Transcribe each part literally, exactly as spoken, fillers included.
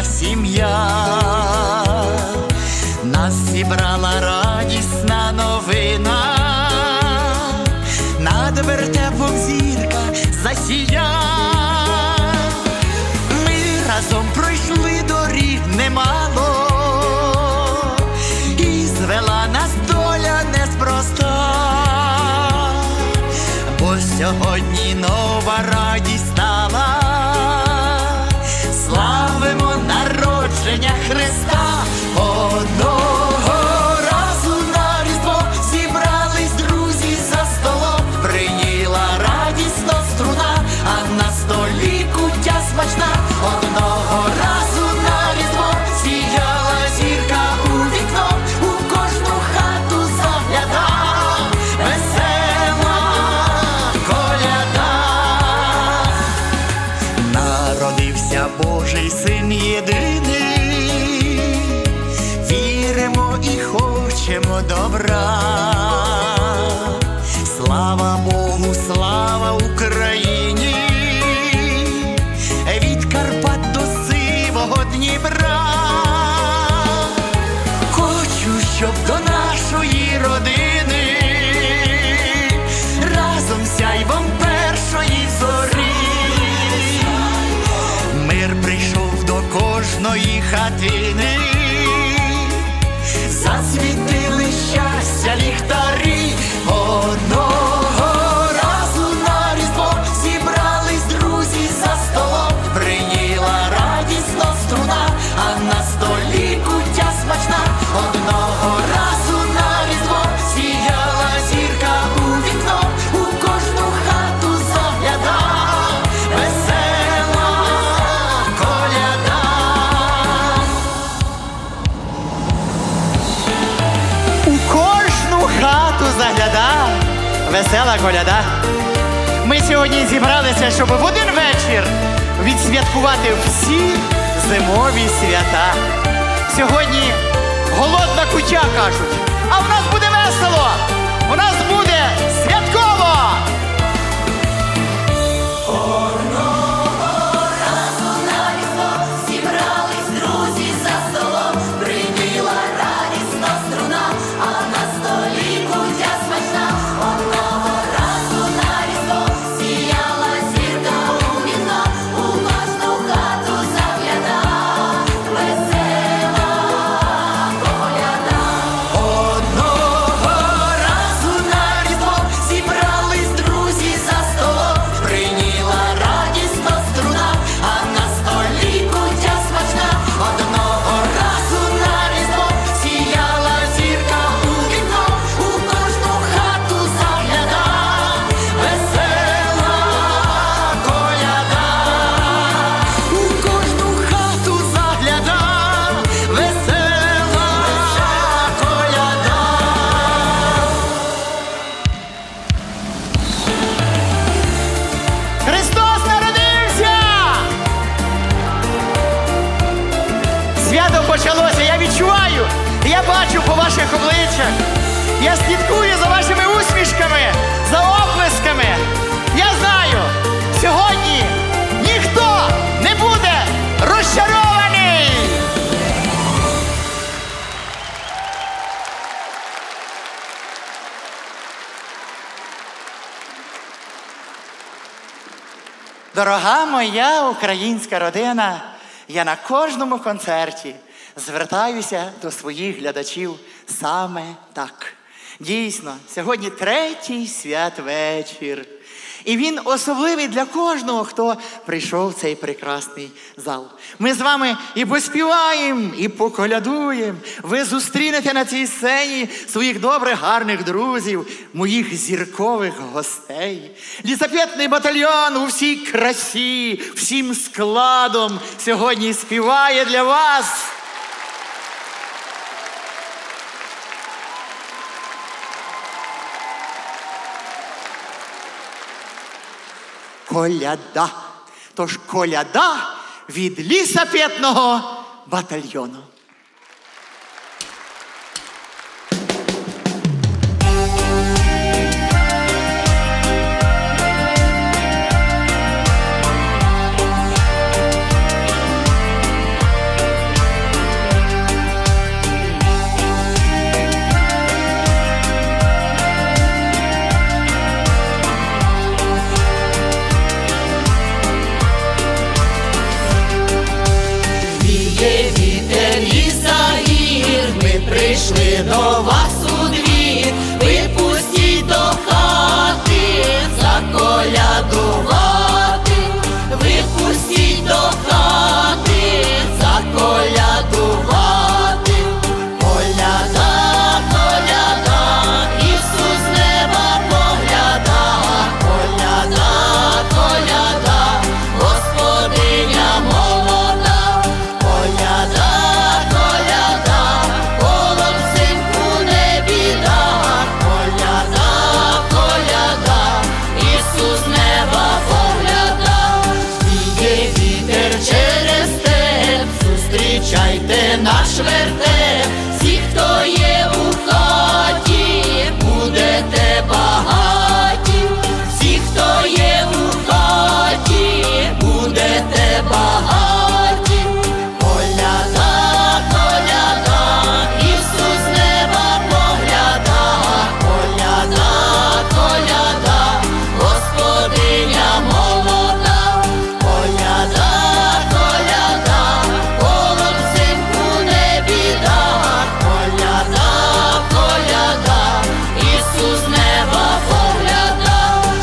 сім'я. Нас зібрала радісна новина, над вертепом зірка засія. Ми разом пройшли доріг немало, і звела нас доля неспроста, бо сьогодні нова радість стала. Славимо народження Христа. Одного разу на Різдво зібрались друзі за столом, приніла радісно струна, а на столі куття смачна. Одного разу на Різдво сіяла зірка у вікно, у кожну хату загляда весела коляда. Народився Божий Син єдиний, віримо і хочемо добра. Слава Богу, слава Україні, від Карпат до сивого Дніпра. Хочу, щоб до нашої родини разом сяйвом першої зорі мир прийшов до кожної хатини, засвітили щастя ліхтарі. Одного разу на Різдво зібрались друзі за столом, приніла радісно струна, а на столі куття смачна. Одного разу на Різдво сіяла зірка у вікно, у кожну хату загляда весела коляда. У кожну хату загляда весела коляда. Ми сьогодні зібралися, щоб в один вечір відсвяткувати всі зимові свята. Сьогодні голодна куття, кажуть, а в нас буде весело, у нас буде святково. Почалося, я відчуваю, я бачу по ваших обличчях, я слідкую за вашими усмішками, за оплесками. Я знаю, сьогодні ніхто не буде розчарований. Дорога моя українська родина, я на кожному концерті звертаюся до своїх глядачів саме так. Дійсно, сьогодні третій святвечір. І він особливий для кожного, хто прийшов в цей прекрасний зал. Ми з вами і поспіваємо, і поколядуємо. Ви зустрінете на цій сцені своїх добрих, гарних друзів, моїх зіркових гостей. Лісапетний батальйон у всій красі, всім складом сьогодні співає для вас. Коляда. Тож коляда від лісапетного батальйону. прийшли до вас у двір, випустіть до хати, заколядувати, випустіть до хати, заколядувати. Коляда, коляда, Ісус з неба погляда, коляда, коляда, Господиня молода, коляда, коляда, колом взимку не біда, коляда, коляда, Ісус з неба погляда. Віє вітер через степ, зустрічайте наш вертеп, всі, хто є у хаті, будете багаті, всі, хто є у хаті, будете багаті. Коляда, коляда, Ісус з неба погляда, коляда, коляда, Господиня молода, коляда, коляда, колом взимку не біда, коляда, коляда, Ісус з неба погляда.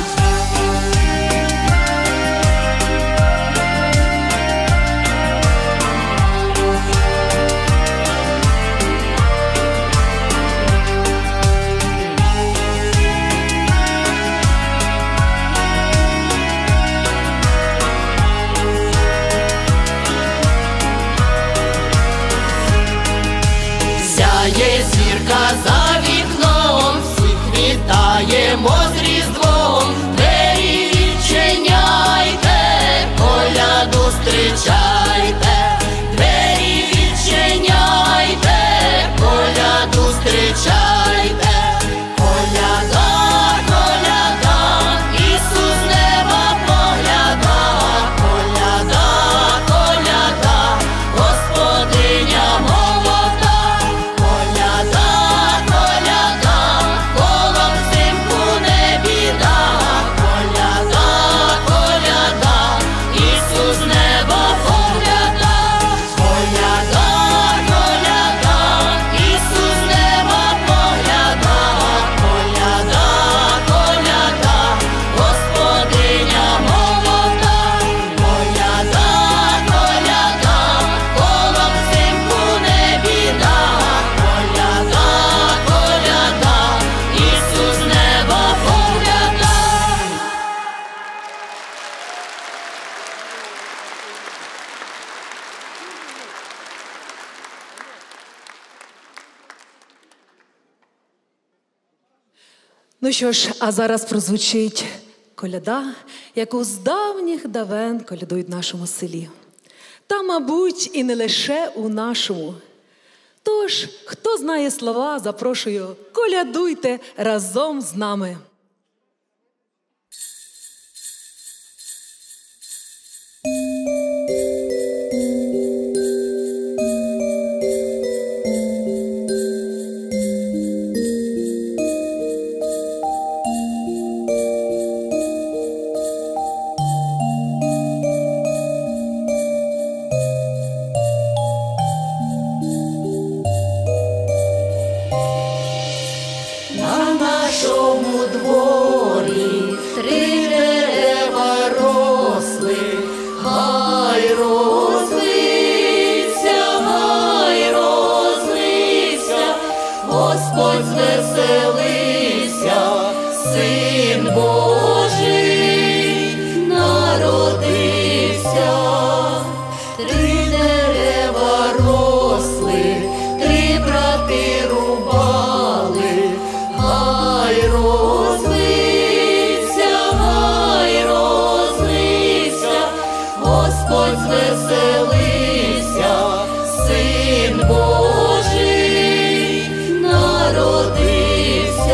Сяє зірка за вікном, всіх вітаємо з Різдвом, двері відчиняйте, коляду зустрічайте, двері відчиняйте, коляду зустрічайте. Коляда, коляда, Ісус з неба погляда, коляда, коляда, Господиня молода, коляда, коляда, колом взимку не біда, коляда, коляда, Ісус з неба погляда, коляда, коляда, Ісус з неба погляда, коляда, коляда, Господиня молода, коляда, коляда, колом взимку не біда, коляда, коляда, Ісус з неба погляда. Ну що ж, а зараз прозвучить коляда, яку з давніх давен колядують в нашому селі. Та, мабуть, і не лише у нашому. Тож, хто знає слова, запрошую, колядуйте разом з нами. На нашому дворі три дерева росли, хай розлився, хай розлився, Господь звеселився, Син Божий народився. Три дерева росли, три брати рубали, хай розлився, хай розлився, Господь звеселився, Син Божий народився.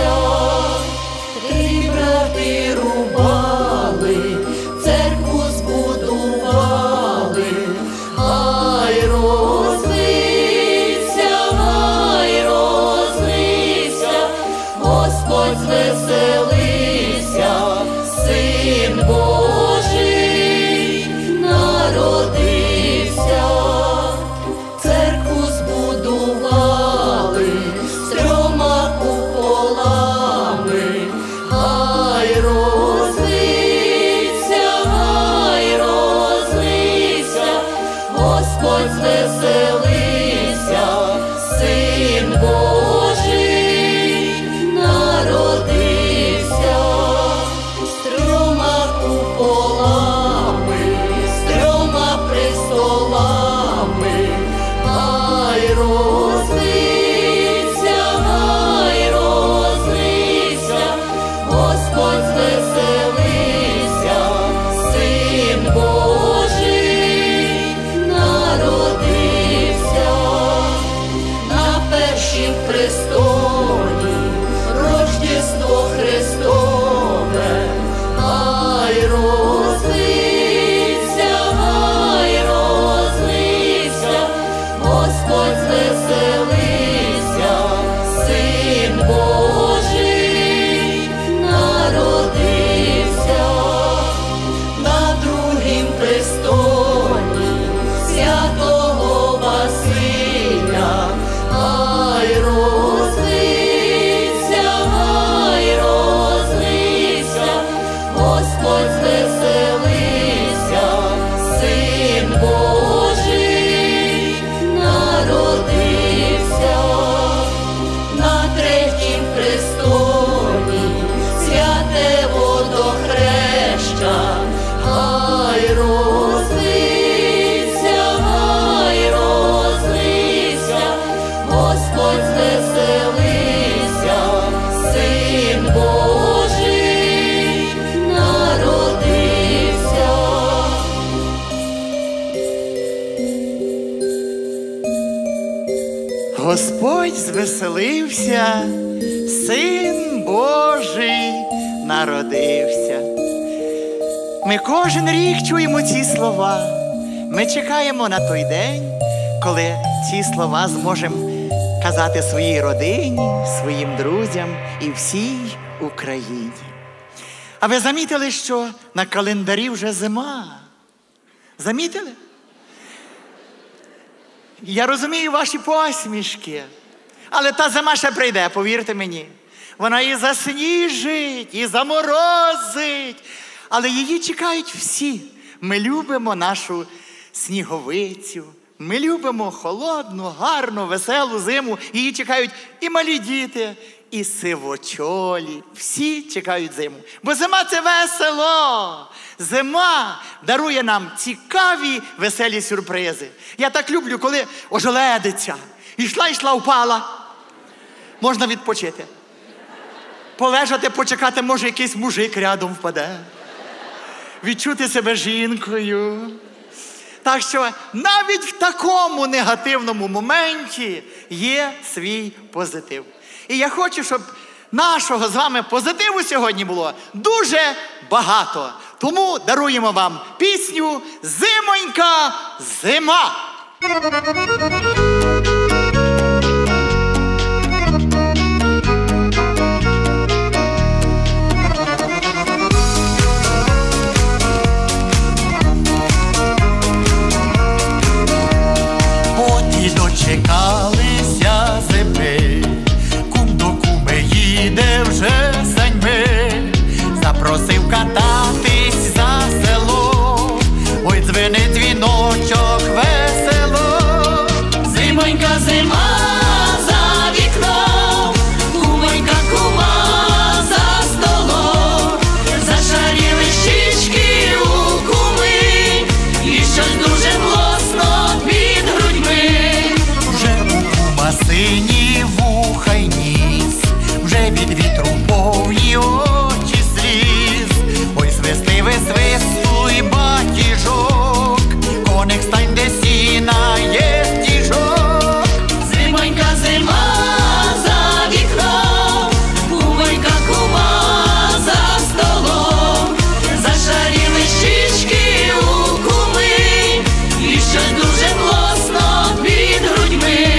Господь звеселився, Син Божий народився. Ми кожен рік чуємо ці слова. Ми чекаємо на той день, коли ці слова зможемо казати своїй родині, своїм друзям і всій Україні. А ви замітили, що на календарі вже зима? Замітили? Я розумію ваші посмішки, але та зима ще прийде, повірте мені. Вона і засніжить, і заморозить, але її чекають всі. Ми любимо нашу сніговицю, ми любимо холодну, гарну, веселу зиму. Її чекають і малі діти, і сивочолі. Всі чекають зиму. Бо зима – це весело. Зима дарує нам цікаві, веселі сюрпризи. Я так люблю, коли ожеледиця. Ішла, йшла, впала. Можна відпочити. Полежати, почекати, може якийсь мужик рядом впаде. Відчути себе жінкою. Так що навіть в такому негативному моменті є свій позитив. І я хочу, щоб нашого з вами позитиву сьогодні було дуже багато. Тому даруємо вам пісню «Зимонька, зима». Дочекалися зими, кум до куми їде вже саньми, запросив кататись за село, ой, дзвенить дзвіночок весело. Зимонька, зима за вікном, кумонька, кума за столом, зашаріли щічки у куми, і щось дуже млосно під грудьми. Сині вуха й ніс, вже від вітру повні очі сліз. Ой, свисти, висвистуй батіжок, коник стань, де сіна є стіжок. Зимонька, зима за вікном, кумонька, кума за столом, зашаріли щічки у куми, і щось дуже млосно під грудьми.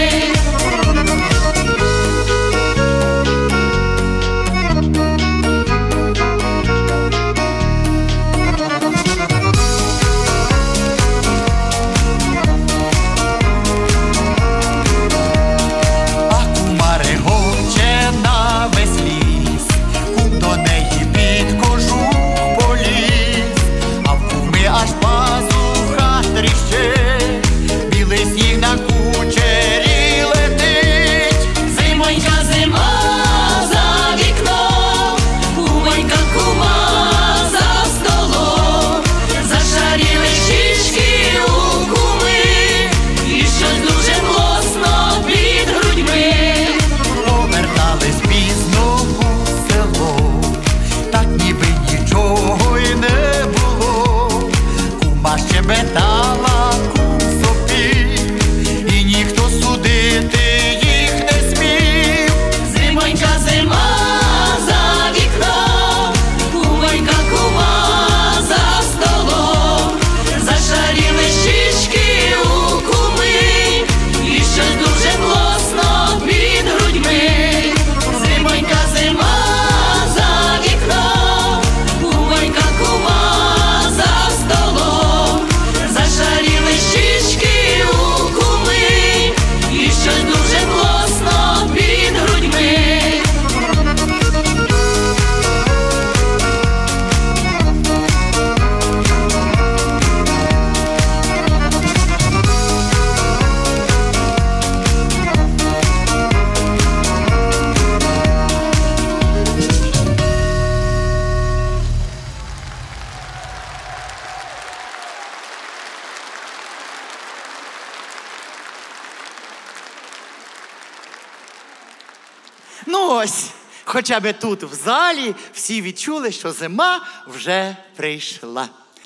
Ну ось, хоча б тут в залі всі відчули, що зима вже прийшла.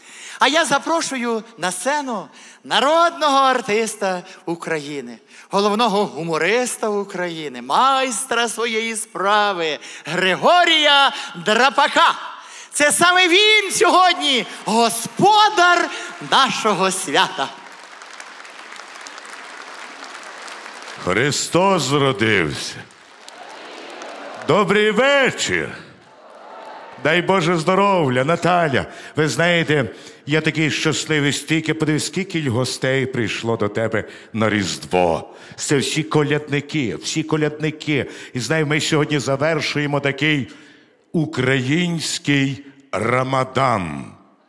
А я запрошую на сцену народного артиста України, головного гумориста України, майстра своєї справи Григорія Драпака. Це саме він сьогодні господар нашого свята. Христос родився. Добрий вечір. Дай Боже здоров'я, Наталя. Ви знаєте, я такий щасливий, стільки, подивись, скільки гостей прийшло до тебе на Різдво. Це всі колядники, всі колядники. І знаю, ми сьогодні завершуємо такий український Рамадан.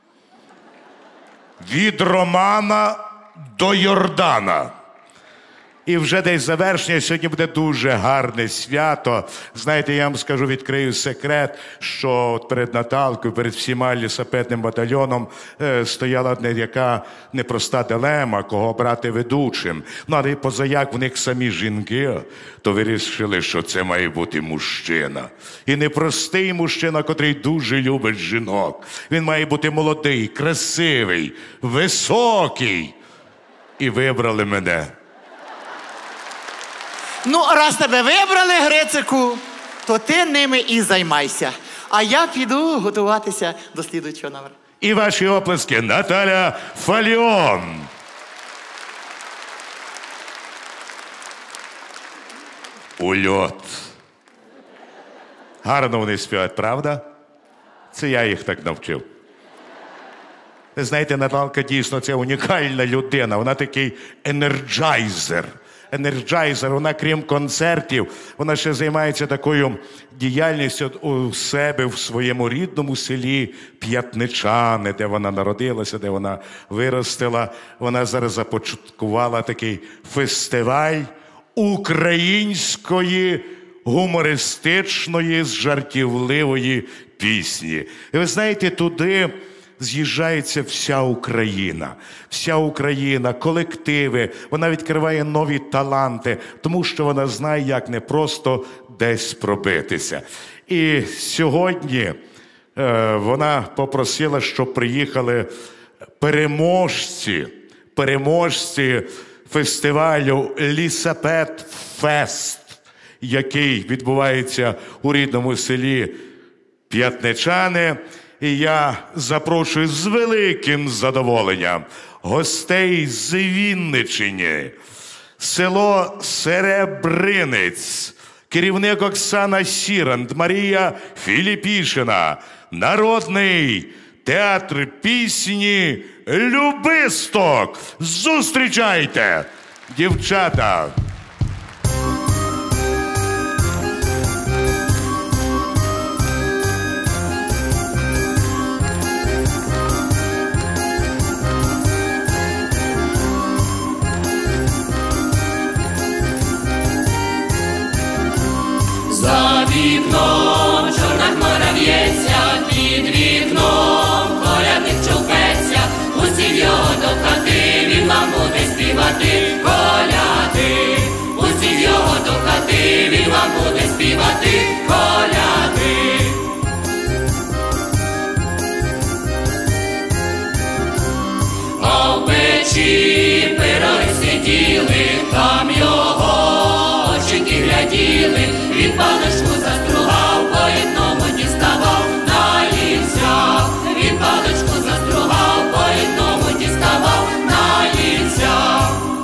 Від Романа до Йордана. І вже десь завершення, сьогодні буде дуже гарне свято. Знаєте, я вам скажу, відкрию секрет, що от перед Наталкою, перед всіма лісопедним батальйоном е, стояла не яка непроста дилема, кого брати ведучим. Ну, але позаяк в них самі жінки, то вирішили, що це має бути мужчина. І не простий мужчина, котрий дуже любить жінок. Він має бути молодий, красивий, високий. І вибрали мене. Ну, раз тебе вибрали, Грицику, то ти ними і займайся. А я піду готуватися до слідуючого номера. І ваші оплески, Наталя Фальон. Ульот. Гарно вони співають, правда? Це я їх так навчив. Ви знаєте, Наталка дійсно це унікальна людина. Вона такий енерджайзер. Енерджайзер, вона крім концертів, вона ще займається такою діяльністю у себе в своєму рідному селі П'ятничани, де вона народилася, де вона виростила. Вона зараз започаткувала такий фестиваль української гумористичної, жартівливої пісні. І ви знаєте, туди з'їжджається вся Україна. Вся Україна, колективи. Вона відкриває нові таланти, тому що вона знає, як не просто десь пробитися. І сьогодні е, вона попросила, щоб приїхали переможці, переможці фестивалю «Лісапед Фест», який відбувається у рідному селі П'ятничани. І я запрошую з великим задоволенням гостей з Вінниччини, село Серебринець, керівник Оксана Сіранд, Марія Філіпішина, народний театр пісні «Любисток». Зустрічайте, дівчата! За вікном чорна хмара в'ється, під вікном колядник чупеться, усі його до хати, він вам буде співати коляди. Усі його до хати, він вам буде співати коляди. А в печі пироги сиділи, там його оченьки гляділи. Він паличку застругав, по одному діставав, наївся. Він паличку застругав, по одному діставав, наївся.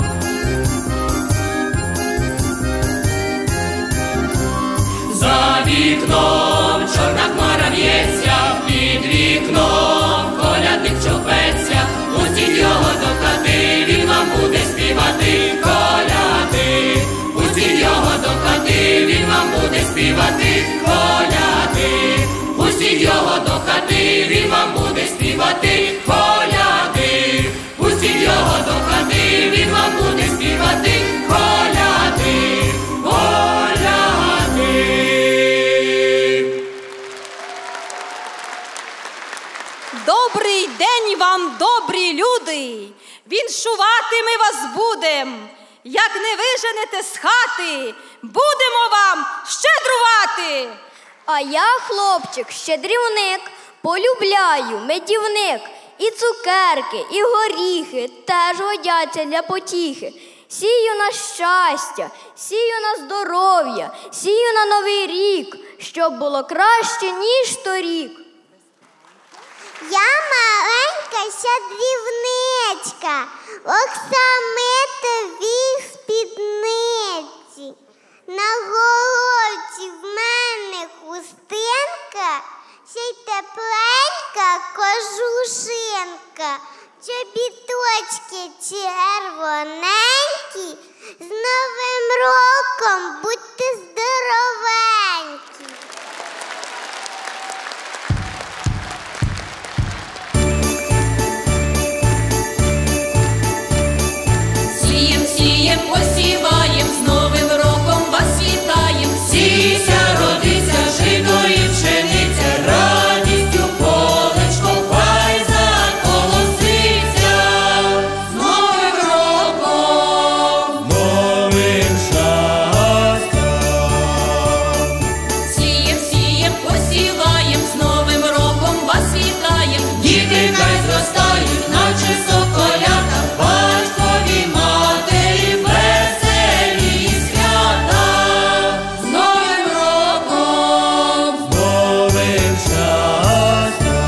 За вікном чорна хмара в'ється, під вікном колядник чупеться. Усі його до хати, він вам буде співати коляди. Усі його до хати, він вам буде співати коляди. Усі його до хати, він вам буде співати коляди. Усі його до хати, він вам буде співати коляди. Коляди. Добрий день вам, добрі люди! Віншувати ми вас будем. Як не виженете з хати, будемо вам щедрувати. А я, хлопчик, щедрівник, полюбляю медівник І цукерки, і горіхи теж годяться для потіхи. Сію на щастя, сію на здоров'я, сію на новий рік, щоб було краще, ніж торік. Я маленька щедрівничка, оксамитовій спідниці. На головці в мене хустинка, ще й тепленька кожушинка. Чобіточки червоненькі, з Новим роком будьте здоровенькі. Сієм, сієм, посіваєм, з Новим роком вас вітаєм. Сійся, родися, жито і пшениця, радістю полечко хай заколоситься. З Новим роком, новим щастям. сієм, сієм, посіваєм, з Новим роком вас вітаєм. Діти хай зростають, наче соколята, батькові матері веселі свята. З Новим роком, Новим щастям.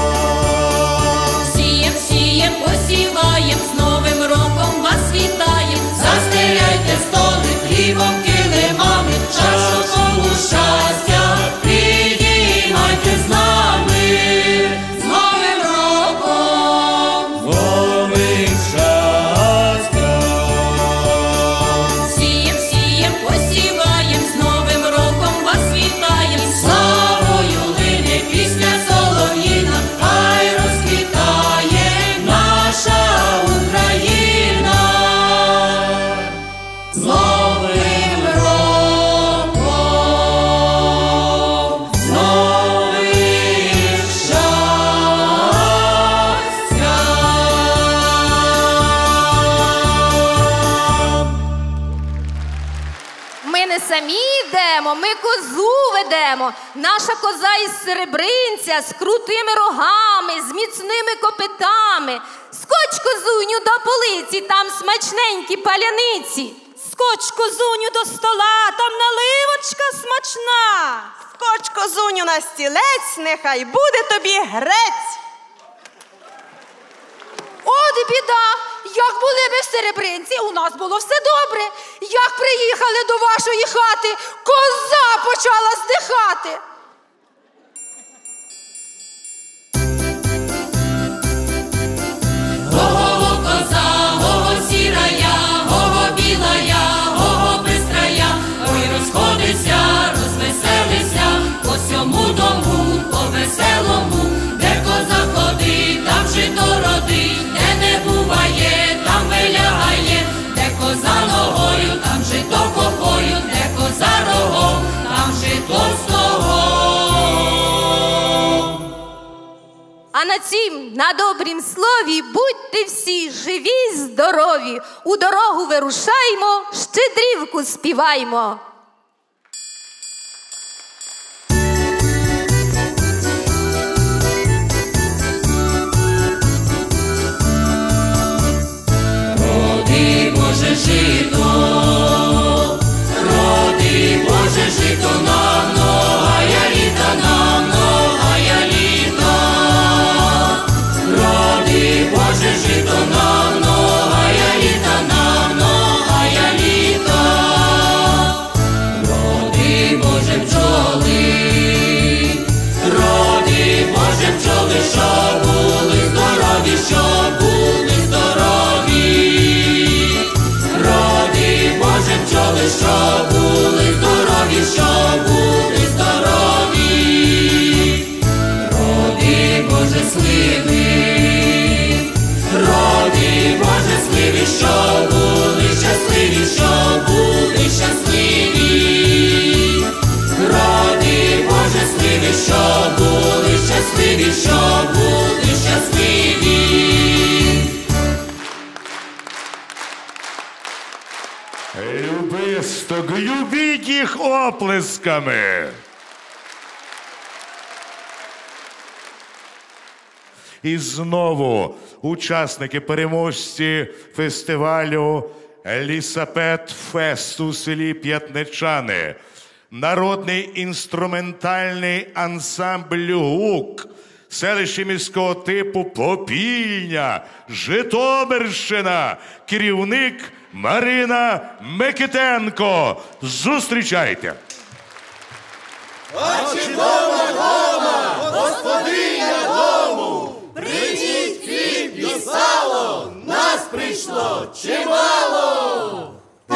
сієм, сієм, посіваєм, з Новим роком вас вітаєм. Застеляйте столи хлібом, килимами, чашу колу щастя підіймайте з нами. З Новим роком, Новим щастям. сієм, сієм, посіваєм, з Новим роком вас вітаєм. Славою лине пісня солов'їна, хай розквітає наша Україна. З Новим роком, з новим щастям. Ми не самі йдемо, ми козу ведемо. Наша коза із серебринця, з крутими рогами, з міцними копитами. Скоч, козуню, до полиці, там смачненькі паляниці. Скоч, козуню, до стола, там наливочка смачна. Скоч, козуню, на стілець, нехай буде тобі грець. От біда! Як були ми в Серебринці, у нас було все добре. Як приїхали до вашої хати, коза почала здихати. Го-го-го коза, го-го сірая, го-го білая, го-го бистрая. Ой, розходися, розвеселися, по сьому дому, по веселому. Де коза ходить, там жито родить, де не буває, там вилягає. Де коза ногою, там жито копою, де коза рогом, там жито стогом. А на цім, на добрім слові, будьте всі живі, здорові. У дорогу вирушаймо, щедрівку співаймо. Роди, Боже, жито, роди, Боже, жито на многая літа, на многая літа. Роди, Боже, жито на многая літа, на многая літа. Роди, Боже, бджоли, роди, Боже, бджоли, що були здорові, що були здорові. Роди, Боже, бджоли, що були здорові, що були здорові. Роди, Боже, сливи, роди, Боже, сливи, що були щасливі, що були щасливі. Роди, Боже, сливи, що були щасливі, що були щасливі. Любисток, любіть їх оплесками. І знову учасники, переможці фестивалю «Лісапет Фест» у селі П'ятничани. Народний інструментальний ансамбль «Гук», селище міського типу Попільня, Житомирщина, керівник Марина Микитенко. Зустрічайте! Очі дома, дома, господиня дому, прийдіть хліб і сало, нас прийшло чимало.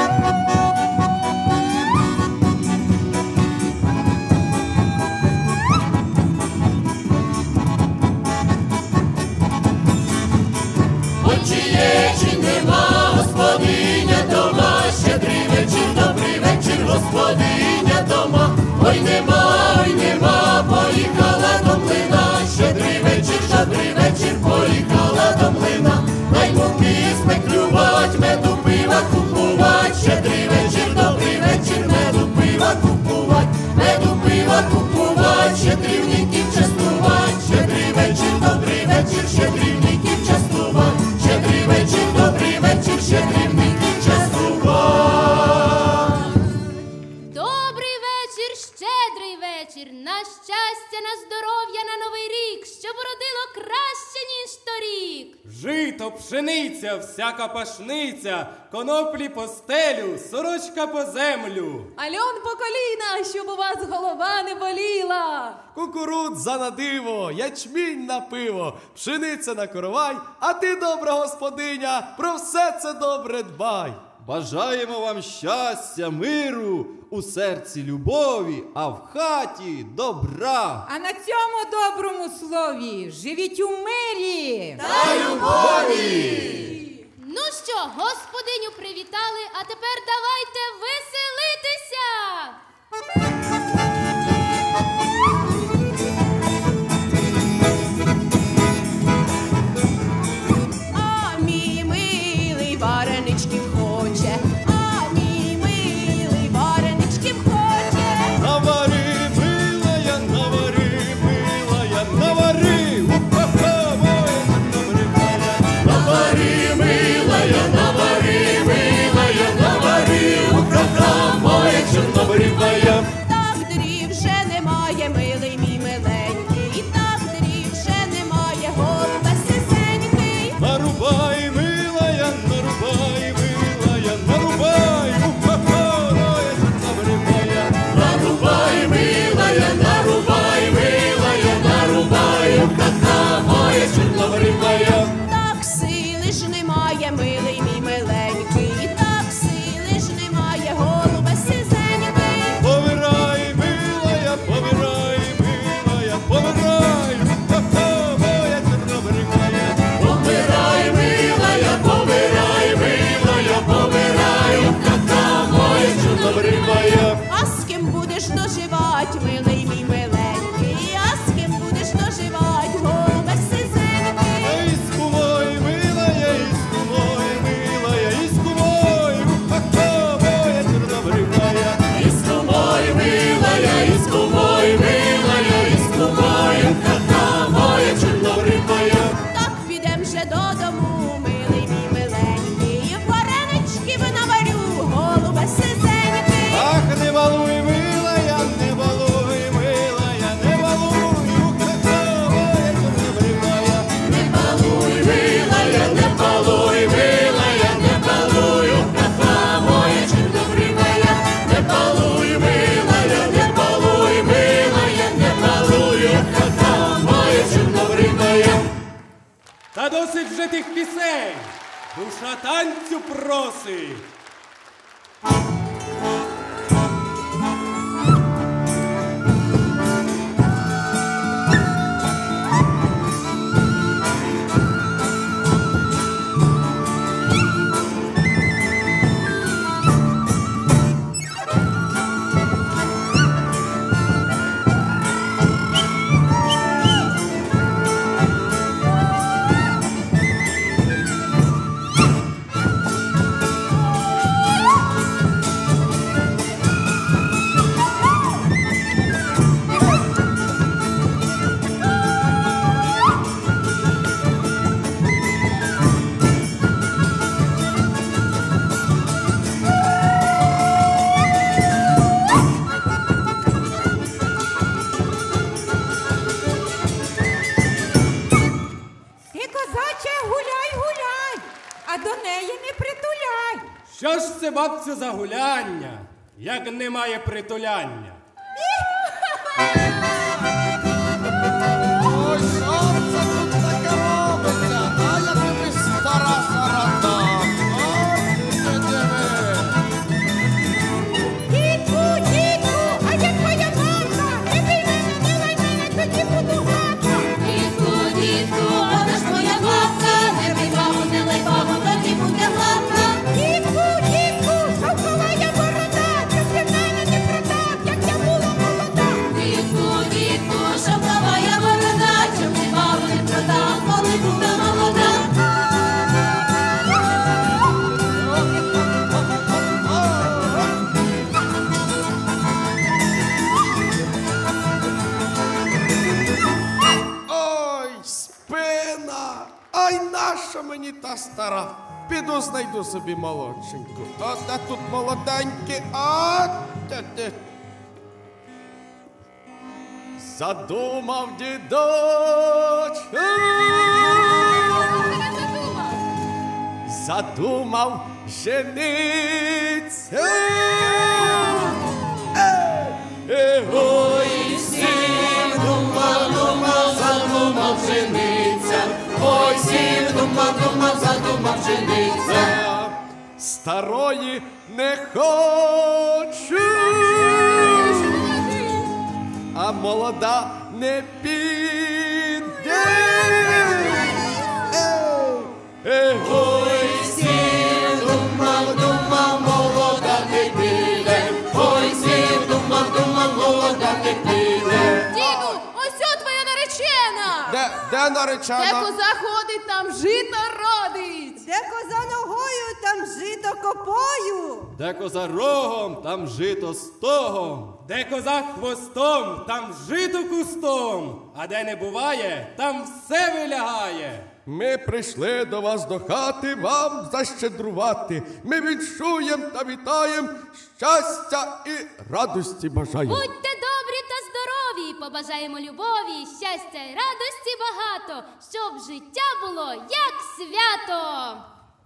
Очі є, чи нема, господиня дома, щедрий вечір, добрий вечір, господиня дома. Ой, нема, ой, нема, поїхала до млина, щедрий вечір, щедрий вечір, поїхала до млина. Дай муки спеклювать, меду пива купувать, щедрий вечір, добрий вечір, меду пива купувать, меду пива купувать, щедрівників частувать, щедрий вечір, добрий вечір, щедрівників частувать, щедрий вечір, добрий вечір, щедрівників частувать. Добрий вечір, щедрий вечір, на щастя, на здоров'я, на новий рік, щоб родило краще, ніж торік. Жито, пшениця, всяка пашниця, коноплі по стелю, сорочка по землю. Альон по коліна, щоб у вас голова не боліла. Кукурудза на диво, ячмінь на пиво, пшениця на коровай, а ти, добра господиня, про все це добре дбай. Бажаємо вам щастя, миру, у серці любові, а в хаті добра. А на цьому доброму слові живіть у мирі та любові. Ну що, господиню привітали, а тепер давайте веселитися. А мій милий вареничків хоче, а мій милий вареничків хоче. Навари, милая, навари, милая, навари, у-ха-ха, моя чорнобривая. Навари, милая, навари, милая, навари, у-ха-ха, моя чорнобривая. Так дрів вже немає, милий мій миленький, так дрів вже немає, голубе сизенький. Нарубай, милая, нарубай, милая, нарубай, у-ха-ха, моя чорнобривая. Нарубай, милая, нарубай, милая, нарубай, у-ха-ха, моя чорнобривая. Так сили ж немає, милий мій миленький, так сили ж немає, голубе сизенький. Повирай, милая, повирай, милая, повирай, у-ха-ха, моя чорнобривая. Помирай, милая, помирай, милая, помирай, у-ха-ха, моя чорнобривая. А з ким будеш доживать, милий мій миленький, а з ким будеш доживать, голубе сизенький. Ей, скумой, милая, ей, скумой, милая, ей, скумой, у-ха-ха, моя чорнобривая. Іскумой, милая, іскумой, милая, іскумой, у-ха-ха, моя чорнобривая. Так підем же додому, милий мій миленький, вареничків наварю, голубе сизенький. Ах, не балуй, милая, не балуй, милая, не балуй, у-ха-ха, моя чорнобривая. Не балуй, милая, не балуй, милая, не балуй, у-ха-ха, моя чорнобривая. Не балуй, милая, не балуй, милая, не балуй, у-ха-ха, моя чорнобривая. Та досить вже тих пісень, душа танцю просить. бабцю, за гуляння, як немає притуляння. Ой, що це тут таке робиться? А я тобі стара сарата. Ой, ти диви. Дітку, дітку, а де твоя мамка? Не бий мене, не лай мене, тоді буду гавка. Дітку, дітку, а де ж твоя бабка? Не бий маму, не лай маму, тоді буде лапка. Дітку, дітку, шовкова я борода, щоб ти мене не продав, як я була молода. Дітку, дітку, шовкова я борода, щоб ти маму не продав, коли була молода. Ой, спина! Ай, наша мені та стара? Піду знайду собі молодшеньку. А де тут молоденькі? А, де ти? Задумав дідоч. Задумав жениться. Ой, сів, думав, думав, задумав жениться. Ой, сів, думав, думав, задумав жениться. Старої не хочу, а молода не піде. Ой, сів, думав, думав, молода не піде. Ой, сів, думав, думав, молода не піде. Діду, ось о твоя наречена! Де, де наречена? Де коза ходить, там жито родить! Де коза ногою, там жито копою. Де коза рогом, там жито стогом. Де козак хвостом, там жито кустом, а де не буває, там все вилягає. Ми прийшли до вас до хати вам защедрувати. Ми віншуєм та вітаєм, щастя і радості бажаємо. Будьте добрі та здорові, побажаємо любові, щастя і радості багато, щоб життя було як свято.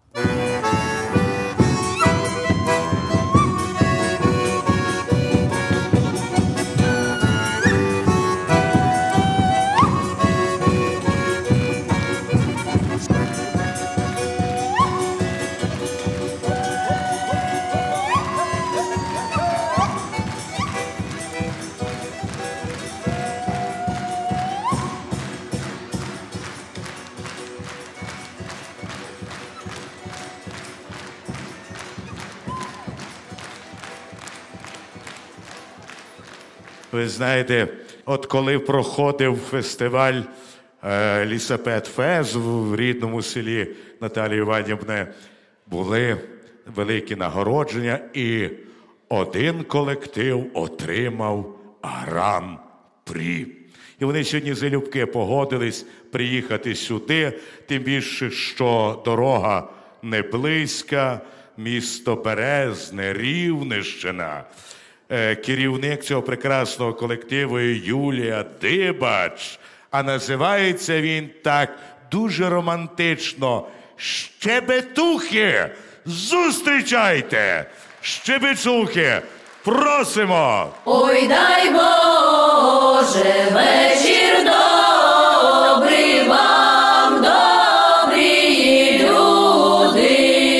Ви знаєте, от коли проходив фестиваль е, Лісапет-фест в рідному селі Наталії Іванівни, були великі нагородження, і один колектив отримав гран-прі. І вони сьогодні залюбки погодились приїхати сюди, тим більше, що дорога не близька, місто Березне, Рівненщина. Керівник цього прекрасного колективу Юлія Дибач, а називається він так дуже романтично «Щебетухи». Зустрічайте! Щебетухи! Просимо! Ой, дай Боже, вечір добрий вам, добрі люди.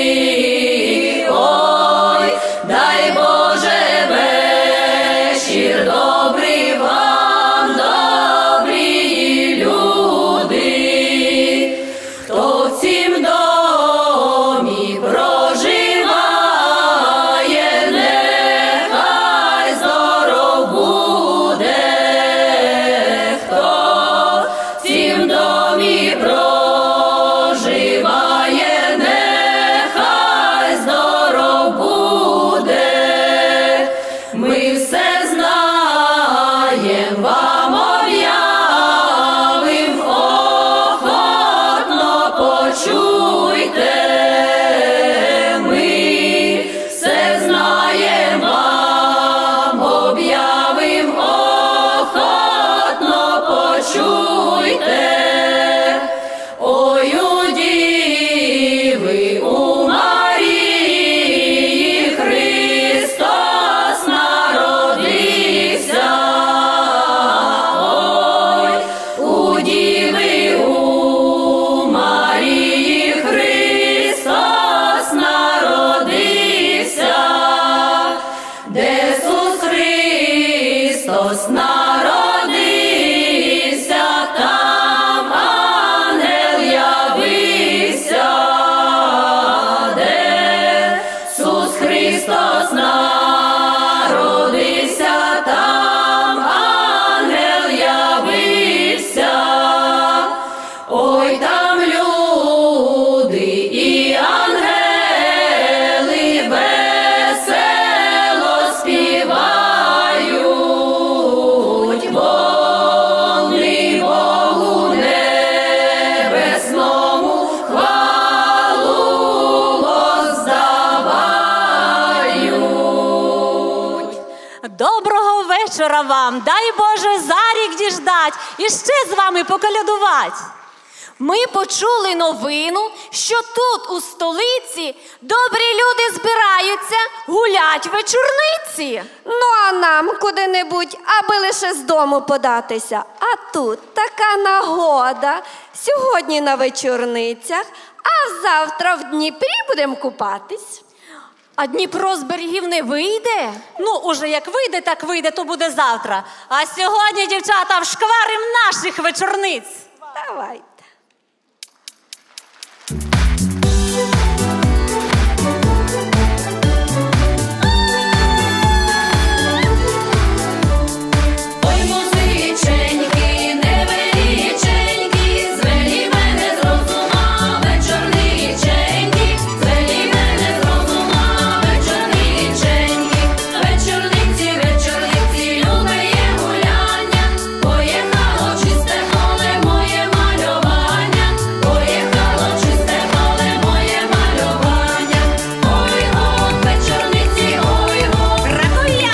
Ой, дай Боже, вечір добрий вам, добрі люди. Хто в цім домі проживає, нехай здоров буде. Хто Христос народився, там ангел явився, де Ісус Христос народився, там ангел явився, ой, там люди і ангели весело співають, вони Богу небесному хвалу воздають. Доброго вечора вам, дай Боже за рік діждать і ще з вами поколядувати. Ми почули новину, що тут, у столиці, добрі люди збираються гулять вечорниці. Ну, а нам куди-небудь, аби лише з дому податися. А тут така нагода. Сьогодні на вечорницях, а завтра в Дніпрі будемо купатись. А Дніпро з берегів не вийде? Ну, уже як вийде, так вийде, то буде завтра. А сьогодні, дівчата, вшкварим наших вечорниць. Давай. Ой, музиченьки, невеличенькі, звелі мене з розума, вечорниченькі, звелі мене з розума, вечорниченькі, вечорниці, вечорниці, любе є гуляння, поїхало чисте поле моє малювання, поїхало чисте поле моє малювання, ой-го, вечорниці, ой-го. Рахуя!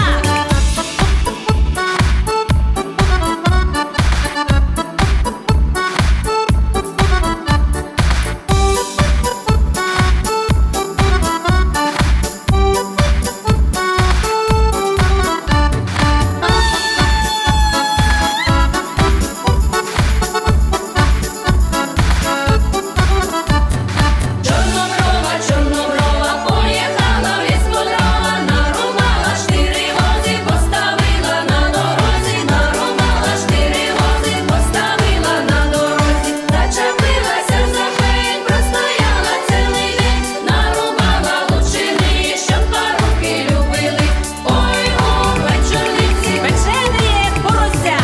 Чорноброва, чорноброва, поїхала в ліс по дрова, нарубала штири вози, поставила на дорозі, нарубала штири вози, поставила на дорозі, зачепилася за пень, простояла цілий день, нарубала лучини, щоб парубки любили, ой-го, вечорниці, Вечеряє порося!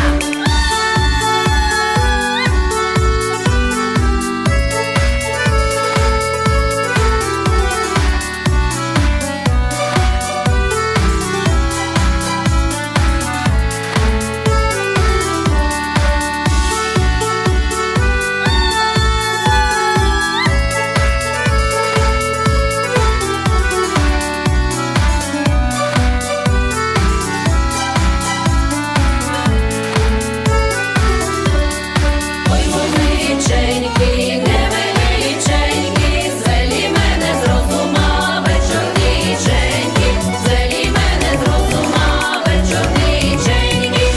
ой, музиченьки, невеличенькі, звелі мене з розума, вечорниченькі, звелі мене з розума, вечорниченькі.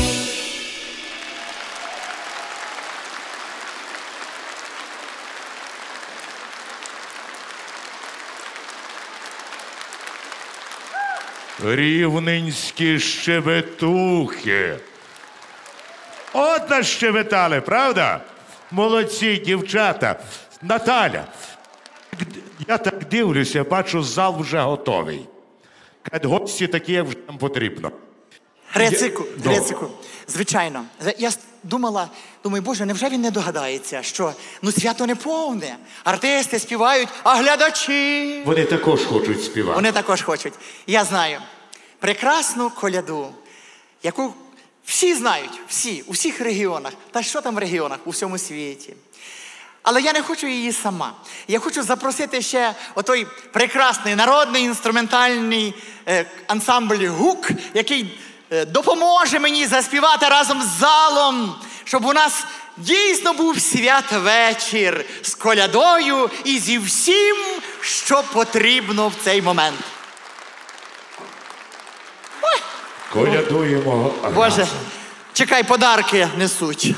Рівненські щебетухи. От нас щебетали, правда? Молодці, дівчата. Наталя, я так дивлюся, бачу, зал вже готовий. Кажуть, гості такі, як вже нам потрібно. Грецику, Я- Грецику, звичайно. Я с- думала, думаю, Боже, невже він не догадається, що ну свято не повне. Артисти співають, а глядачі. Вони також хочуть співати. Вони також хочуть. Я знаю прекрасну коляду, яку всі знають, всі, у всіх регіонах. Та що там в регіонах, у всьому світі. Але я не хочу її сама. Я хочу запросити ще отой прекрасний народний інструментальний е, ансамбль «Гук», який е, допоможе мені заспівати разом з залом, щоб у нас дійсно був святвечір з колядою і зі всім, що потрібно в цей момент. Колядуємо. Боже, чекай, подарки несуть.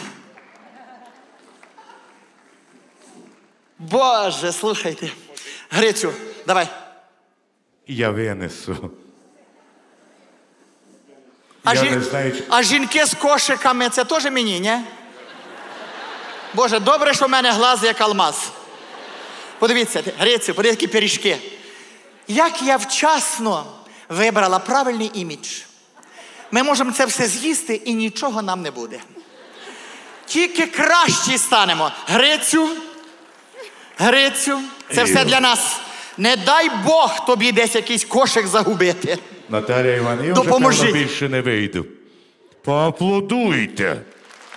Боже, слухайте. Грицю, давай. Я винесу. А, Я жі... не знаю, чи- а жінки з кошиками, це теж мені, ні? Боже, добре, що в мене глаз як алмаз. Подивіться, Грицю, подивіться, які пиріжки. Як я вчасно вибрала правильний імідж. Ми можемо це все з'їсти і нічого нам не буде. Тільки кращі станемо. Грицю, Грицю, це все для нас. Не дай Бог тобі десь якийсь кошик загубити. Наталія Іванівна, я вже Допоможіть. певно більше не вийду. Поаплодуйте.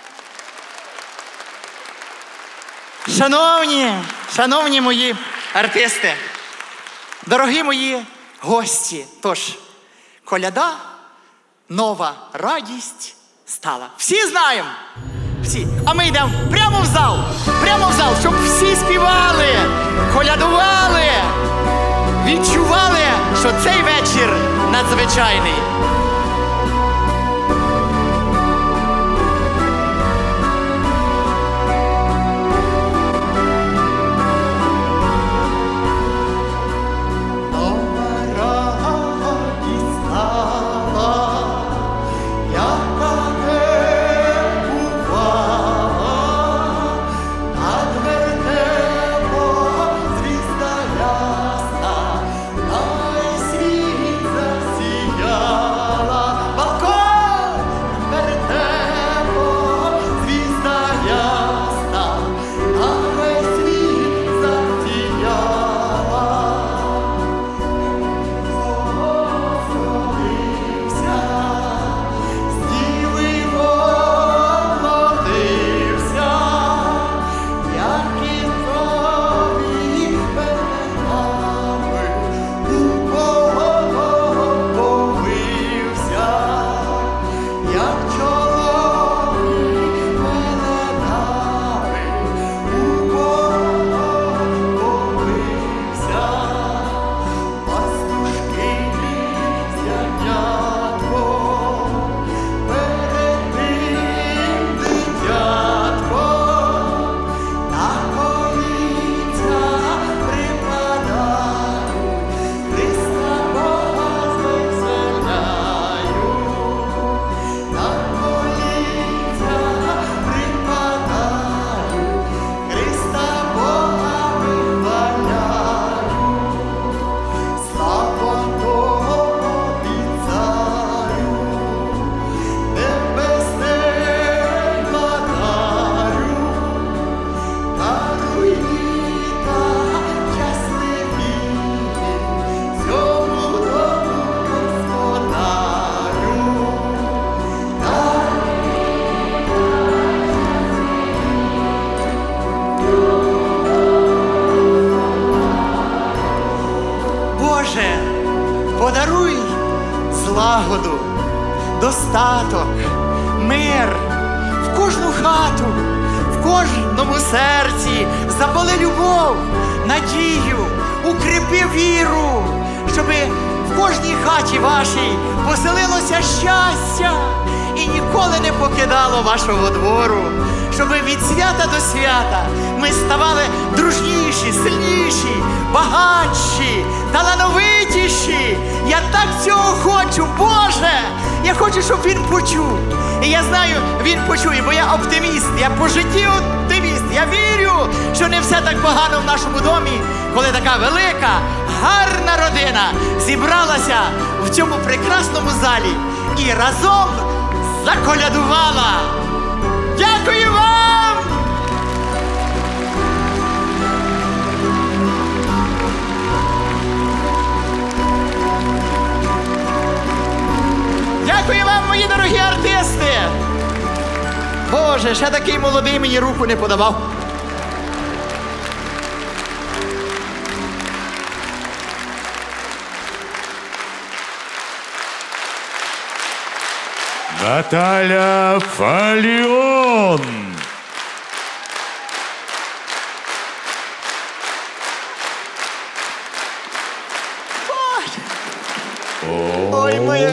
Шановні, шановні мої артисти, дорогі мої гості, тож, коляда, нова радість стала. Всі знаємо? Всі. А ми йдемо прямо в зал, прямо в зал, щоб всі співали, колядували, відчували, що цей вечір надзвичайний. Подаруй злагоду, достаток, мир в кожну хату, в кожному серці. Запали любов, надію, укріпи віру, щоби в кожній хаті вашій поселилося щастя і ніколи не покидало вашого двору. Щоби від свята до свята ми ставали дружніші, сильніші, багатші, талановитіші. Я так цього хочу, Боже! Я хочу, щоб він почув. І я знаю, він почує, бо я оптиміст, я по житті оптиміст. Я вірю, що не все так погано в нашому домі, коли така велика, гарна родина зібралася в цьому прекрасному залі і разом заколядувала. Дякую вам! Дякую вам, мої дорогі артисти! Боже, ще такий молодий мені руку не подавав. Наталя Фаліон. Ой, моя...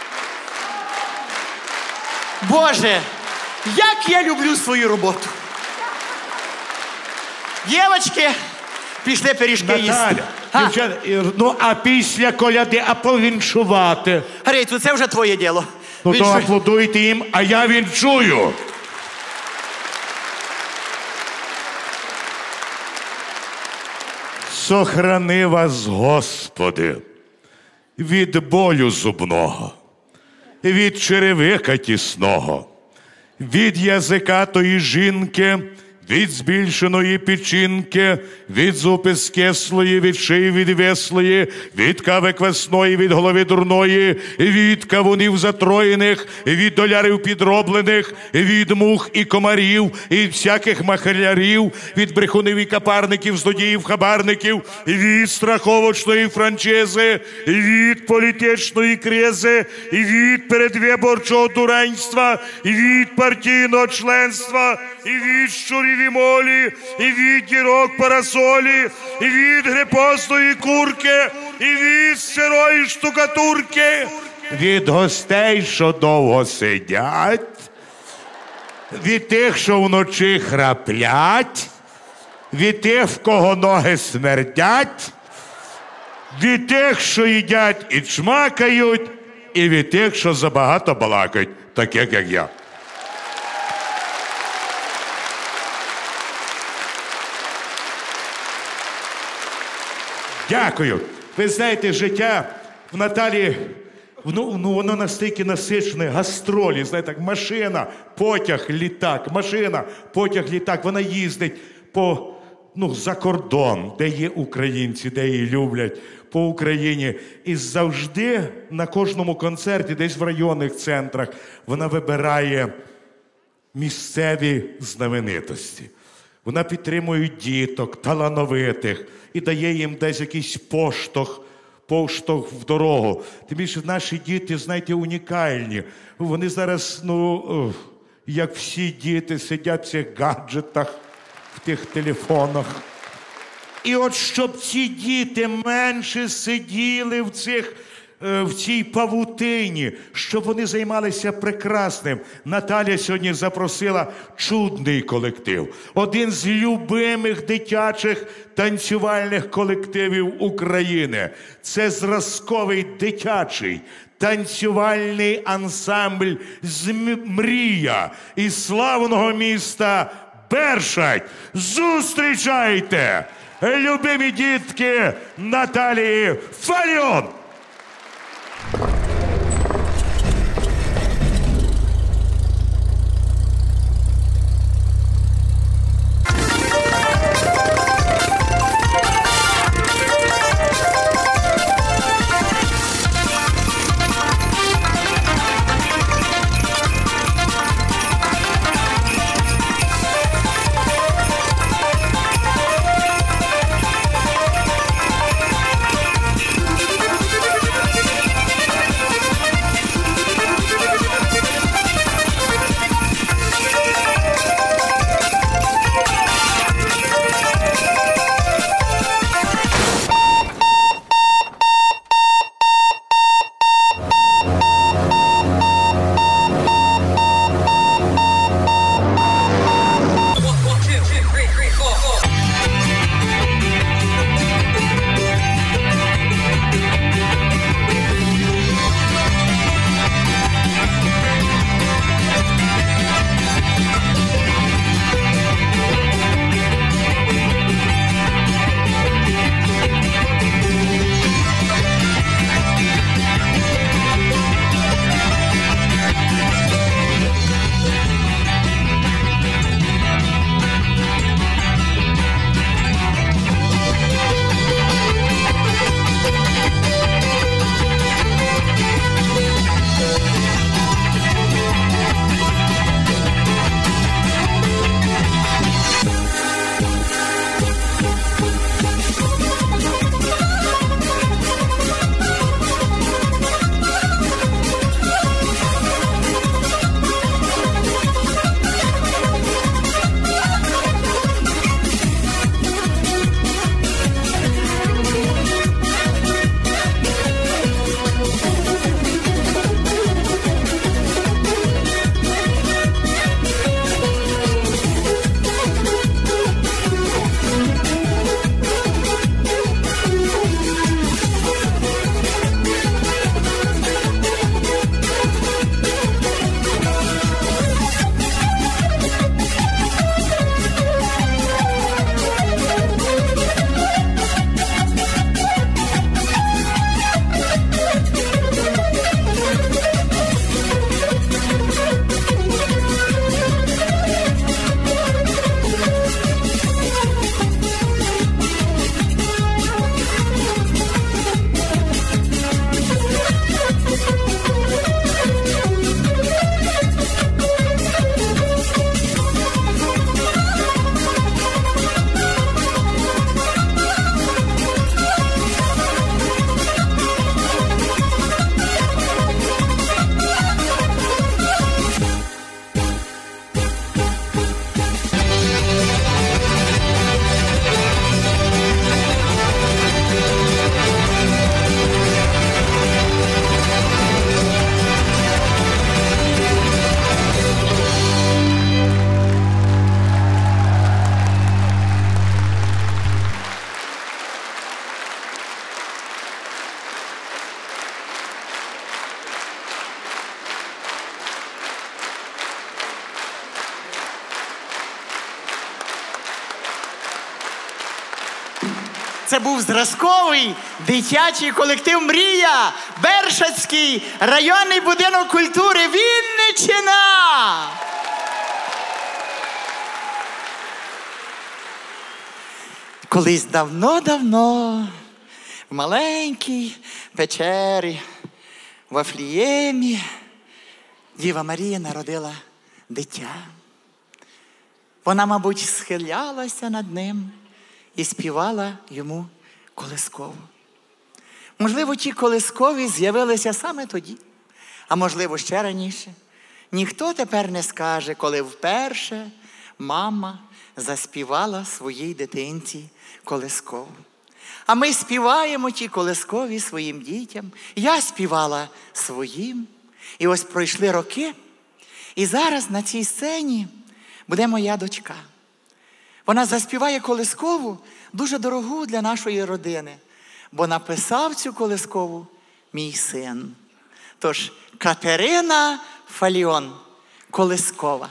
Боже, як я люблю свою роботу. Дівочки, пішли пиріжки їсти. Наталя, дівчата, ну а після коляди, а повінчувати? Грицю, це вже твоє діло. Ну то Віншуй. аплодуйте їм, а я вінчую. Сохрани вас, Господи, від болю зубного, від черевика тісного, від язикатої жінки, від збільшеної печінки, від зупи скислої, від шиї відвислої, від кави квасної, від голови дурної, від кавунів затроєних, від долярів підроблених, від мух і комарів, і всяких махлярів, від брехунів і капарників, злодіїв, хабарників, від страховочної франчизи, від політичної кризи, від передвиборчого дуренства, від партійного членства, і від щурів і молі, і від дірок парасолі, і від грипосної курки, і від сирої штукатурки, від гостей, що довго сидять, від тих, що вночі храплять, від тих, в кого ноги смердять, від тих, що їдять і чмакають, і від тих, що забагато балакають, таких, як я. Дякую. Ви знаєте, життя в Наталі, ну, ну воно настільки насичене, гастролі, знаєте, так, машина, потяг, літак, машина, потяг, літак. Вона їздить по, ну, за кордон, де є українці, де її люблять, по Україні. І завжди на кожному концерті, десь в районних центрах, вона вибирає місцеві знаменитості. Вона підтримує діток, талановитих, і дає їм десь якийсь поштовх, поштовх в дорогу. Тим більше наші діти, знаєте, унікальні. Вони зараз, ну, як всі діти, сидять в цих гаджетах, в тих телефонах. І от щоб ці діти менше сиділи в цих, в цій павутині, щоб вони займалися прекрасним. Наталя сьогодні запросила чудний колектив. Один з любимих дитячих танцювальних колективів України. Це зразковий дитячий танцювальний ансамбль з «Мрія» із славного міста Бершадь. Зустрічайте, любимі дітки Наталії Фаріон! Це був зразковий дитячий колектив «Мрія», Бершацький районний будинок культури Вінниччина. Колись давно-давно в маленькій печері в Вафліємі Діва Марія народила дитя. Вона, мабуть, схилялася над ним і співала йому колискову. Можливо, ті колискові з'явилися саме тоді, а можливо, ще раніше. Ніхто тепер не скаже, коли вперше мама заспівала своїй дитинці колискову. А ми співаємо ті колискові своїм дітям. Я співала своїм. І ось пройшли роки, і зараз на цій сцені буде моя дочка. Вона заспіває колискову, дуже дорогу для нашої родини, бо написав цю колискову мій син. Тож, Катерина Фаліон, колискова.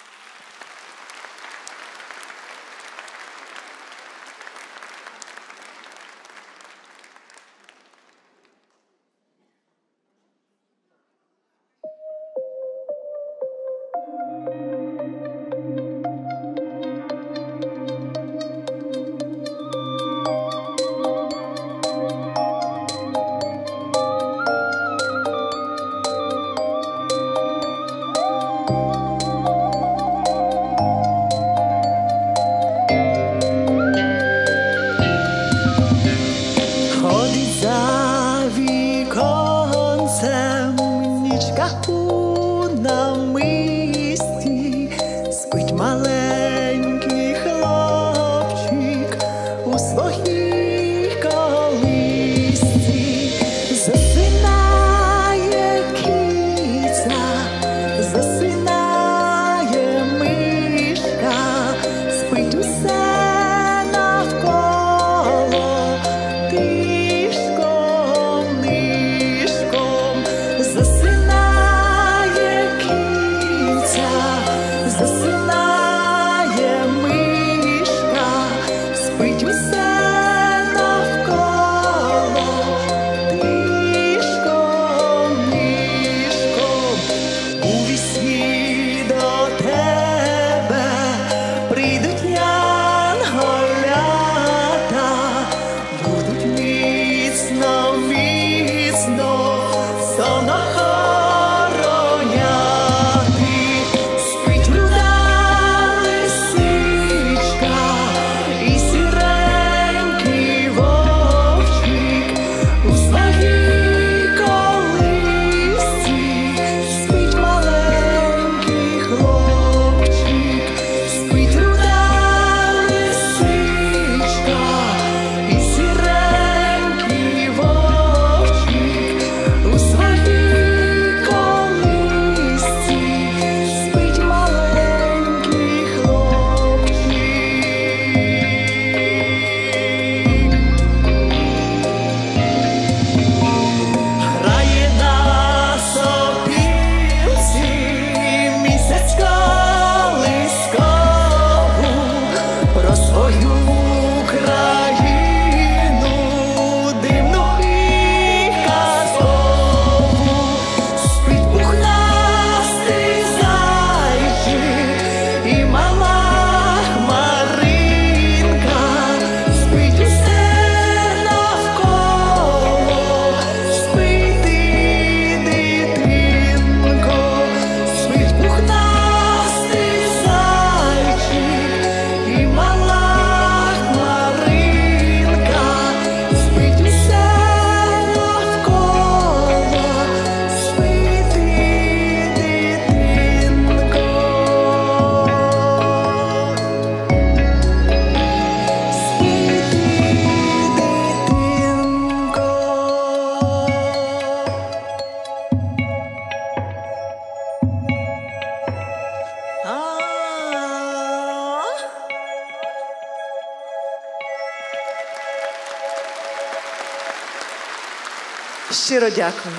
Щиро дякую.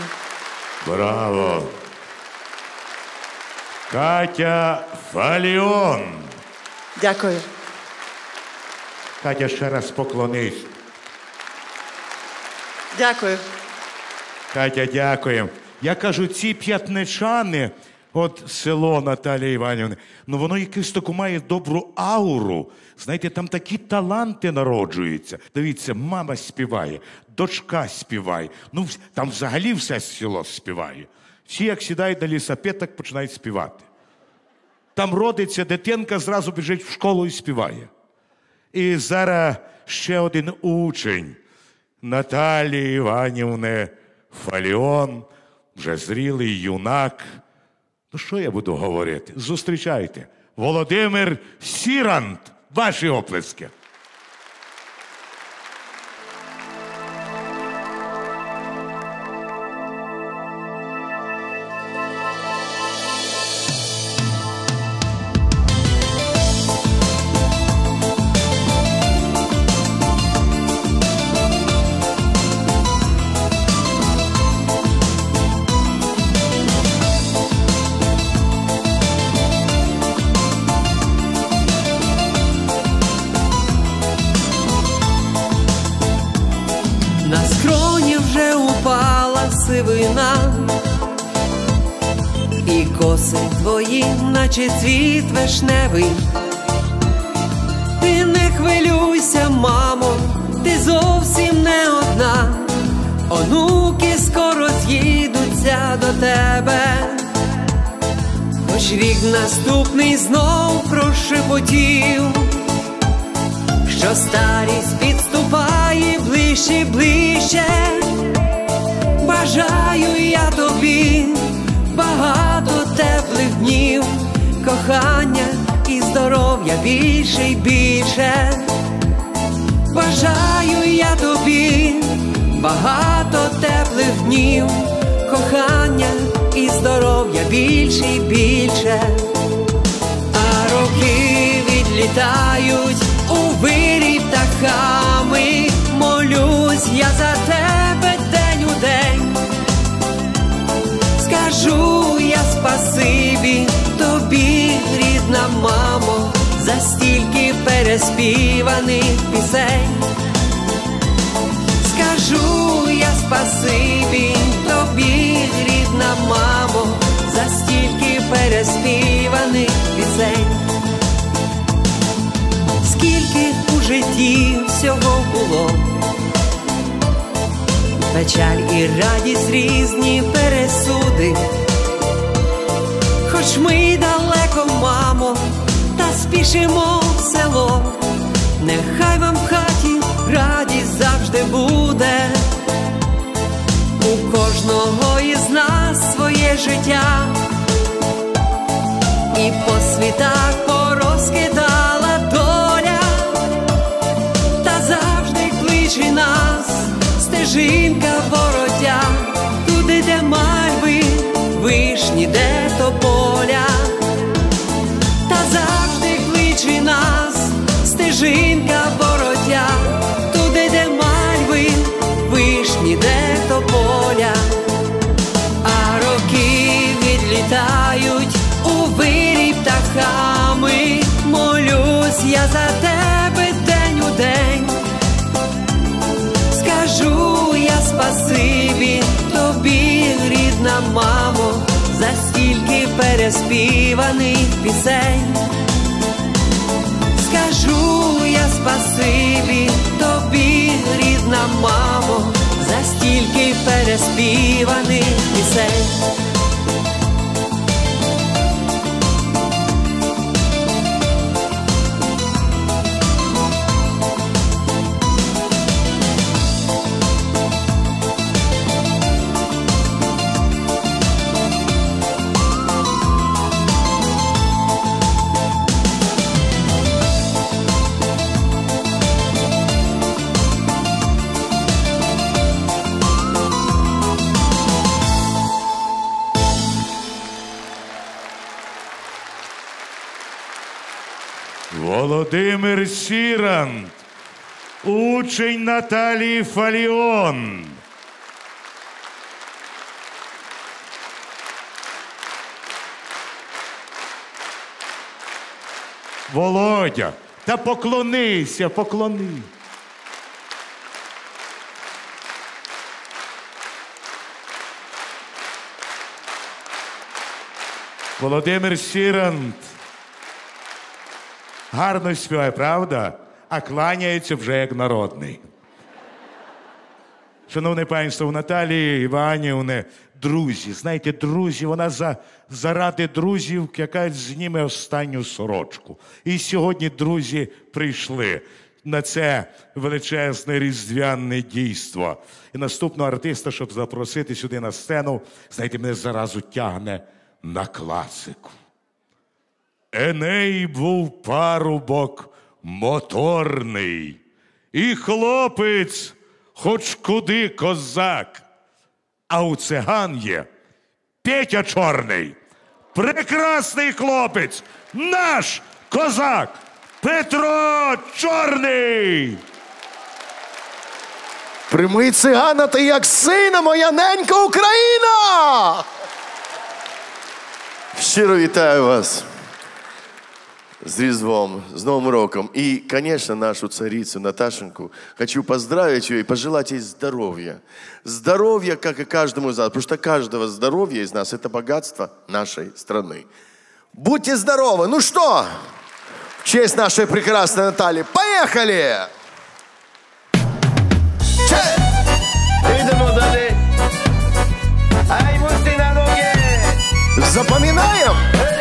Браво! Катя Фаліон. Дякую. Катя, ще раз поклонись. Дякую. Катя, дякую. Я кажу, ці п'ятничани, от село Наталії Іванівни, ну воно якусь таку має добру ауру. Знаєте, там такі таланти народжуються. Дивіться, мама співає, дочка співає. Ну, там взагалі все село співає. Всі, як сідають на лісапед, так починають співати. Там родиться дитинка, зразу біжить в школу і співає. І зараз ще один учень Наталії Іванівни Фаліон, вже зрілий юнак. Ну, що я буду говорити? Зустрічайте. Володимир Сірант. Ваші оплески. На скроні вже упала сивина, і коси твої, наче цвіт вишневий. Ти не хвилюйся, мамо, ти зовсім не одна. Онуки скоро з'їдуться до тебе. Хоч рік наступний знов прошепотів, що старість підступає ближче, ближче. Бажаю я тобі багато теплих днів, кохання і здоров'я більше й більше. Бажаю я тобі багато теплих днів, кохання і здоров'я більше й більше. А роки відлітають у вирій птахами, молюсь я за тебе день у день. Скажу я спасибі тобі, рідна мамо, за стільки переспіваних пісень. Скажу я спасибі тобі, рідна мамо, за стільки переспіваних пісень. Скільки у житті всього було, печаль і радість, різні пересуди. Хоч ми далеко, мамо, та спішимо в село, нехай вам в хаті радість завжди буде. У кожного із нас своє життя, і по світах порозкидала доля, та завжди кличе нас стежинка воротя, туди, де мальви, вишні, де тополя. Та завжди кличе нас стежинка воротя, туди, де мальви, вишні, де тополя. А роки відлітають у вирій птахами, молюсь я за тебе день у день. Скажу я спасибі тобі, рідна мамо, за стільки переспіваних пісень. Скажу я спасибі тобі, рідна мамо, за стільки переспіваних пісень. Володимир Сірант, учень Наталії Фаліон. Володя, та поклонися, поклони. Володимир Сірант. Гарно співає, правда? А кланяється вже як народний. Шановне панство, у Наталії Іванівни друзі. Знаєте, друзі, вона за, заради друзів яка зніме останню сорочку. І сьогодні друзі прийшли на це величезне різдвяне дійство. І наступного артиста, щоб запросити сюди на сцену, знаєте, мене заразу тягне на класику. Еней був парубок моторний, і хлопець хоч куди козак, а у циган є Петя Чорний. Прекрасний хлопець, наш козак Петро Чорний. Прийми цигана ти як сина, моя ненька Україна! Щиро вітаю вас с Різдвом, с Новым роком. И, конечно, нашу царицу Наташеньку хочу поздравить ее и пожелать ей здоровья. Здоровья, как и каждому из нас, потому что каждого здоровья из нас – это богатство нашей страны. Будьте здоровы! Ну что, в честь нашей прекрасной Натальи, поехали! Идем далее. Ай, мусти на ноги! Запоминаем!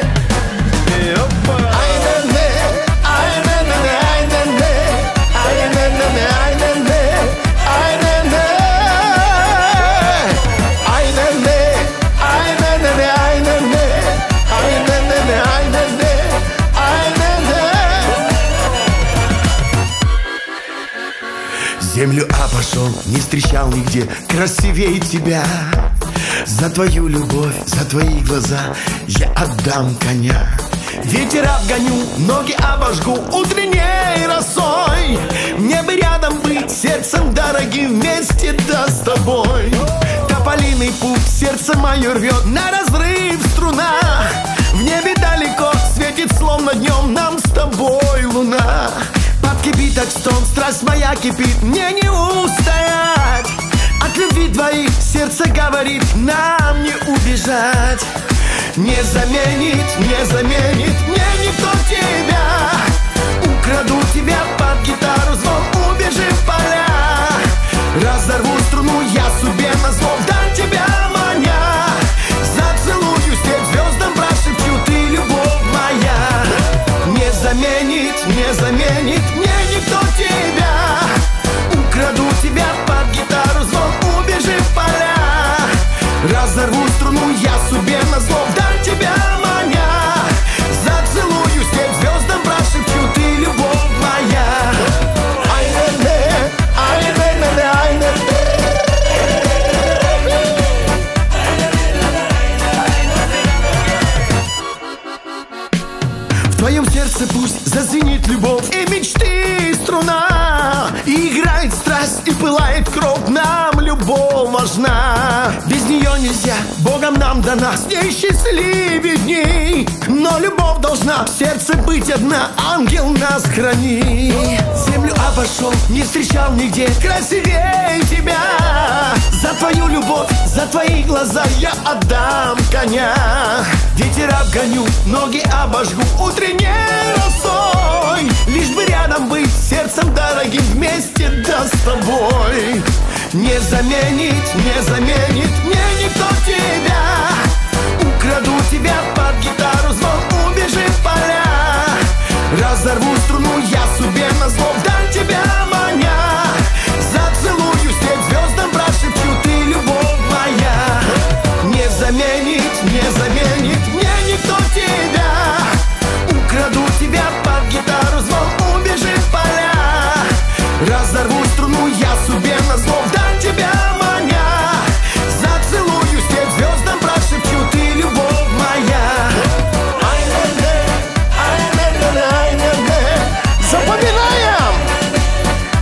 Землю обошел, не встречал нигде красивее тебя. За твою любовь, за твои глаза я отдам коня. Ветер обгоню, ноги обожгу утренней росой. Мне бы рядом быть, сердцем дорогим, вместе да с тобой. Тополиный путь, сердце мое рвет на разрыв струна. В небе далеко светит словно днем нам с тобой луна. Под кипиток стон, страсть моя кипит, мне не устоять. От любви двоих сердце говорит, нам не убежать. Не заменит, не заменит мне никто тебя. Украду тебя под гитару, звон, убежим в поля. Разорву струну я себе на зло, вдаль тебя маня. Зацелую степь, звездам прошепчу, ты любовь моя. Не заменит, не заменит мне никто тебя. Украду тебя под гитару, звон, убежим в поля. Разорву струну я себе на зло, вдаль тебя маня. Зацелую степь, звездам прошепчу, ты любовь моя. Ай-не-не, ай-не-не, ай-не-не. В твоем сердце пусть зазвенит любовь и мечты струна. И играет страсть, и пылает кровь, нам любовь важна. Без нее нельзя, Богом нам дана, с ней счастливее дней. Но любовь должна в сердце быть одна, ангел нас храни. Землю обошел, не встречал нигде красивее тебя. За твою любовь, за твои глаза я отдам коня. Ветер обгоню, ноги обожгу утренней росой. Лишь бы рядом быть, сердцем дорогим, вместе да с тобой. Не заменит, не заменит мне никто тебя. Украду тебя под гитару, звон, убежим в поля. Разорву струну я себе на зло, вдаль тебя маня. Зацелую степь, звездам прошепчу, ты любовь моя. Не заменит, не заменит мне никто тебя. Украду тебя под гитару, звон, убежим в поля. Разорву струну я себе на зло, вдаль тебя маня. Зацелую степь, звездам прошепчу, ты любовь моя. Ай-не-не, ай-не-не, ай-не-не. Запоминаем!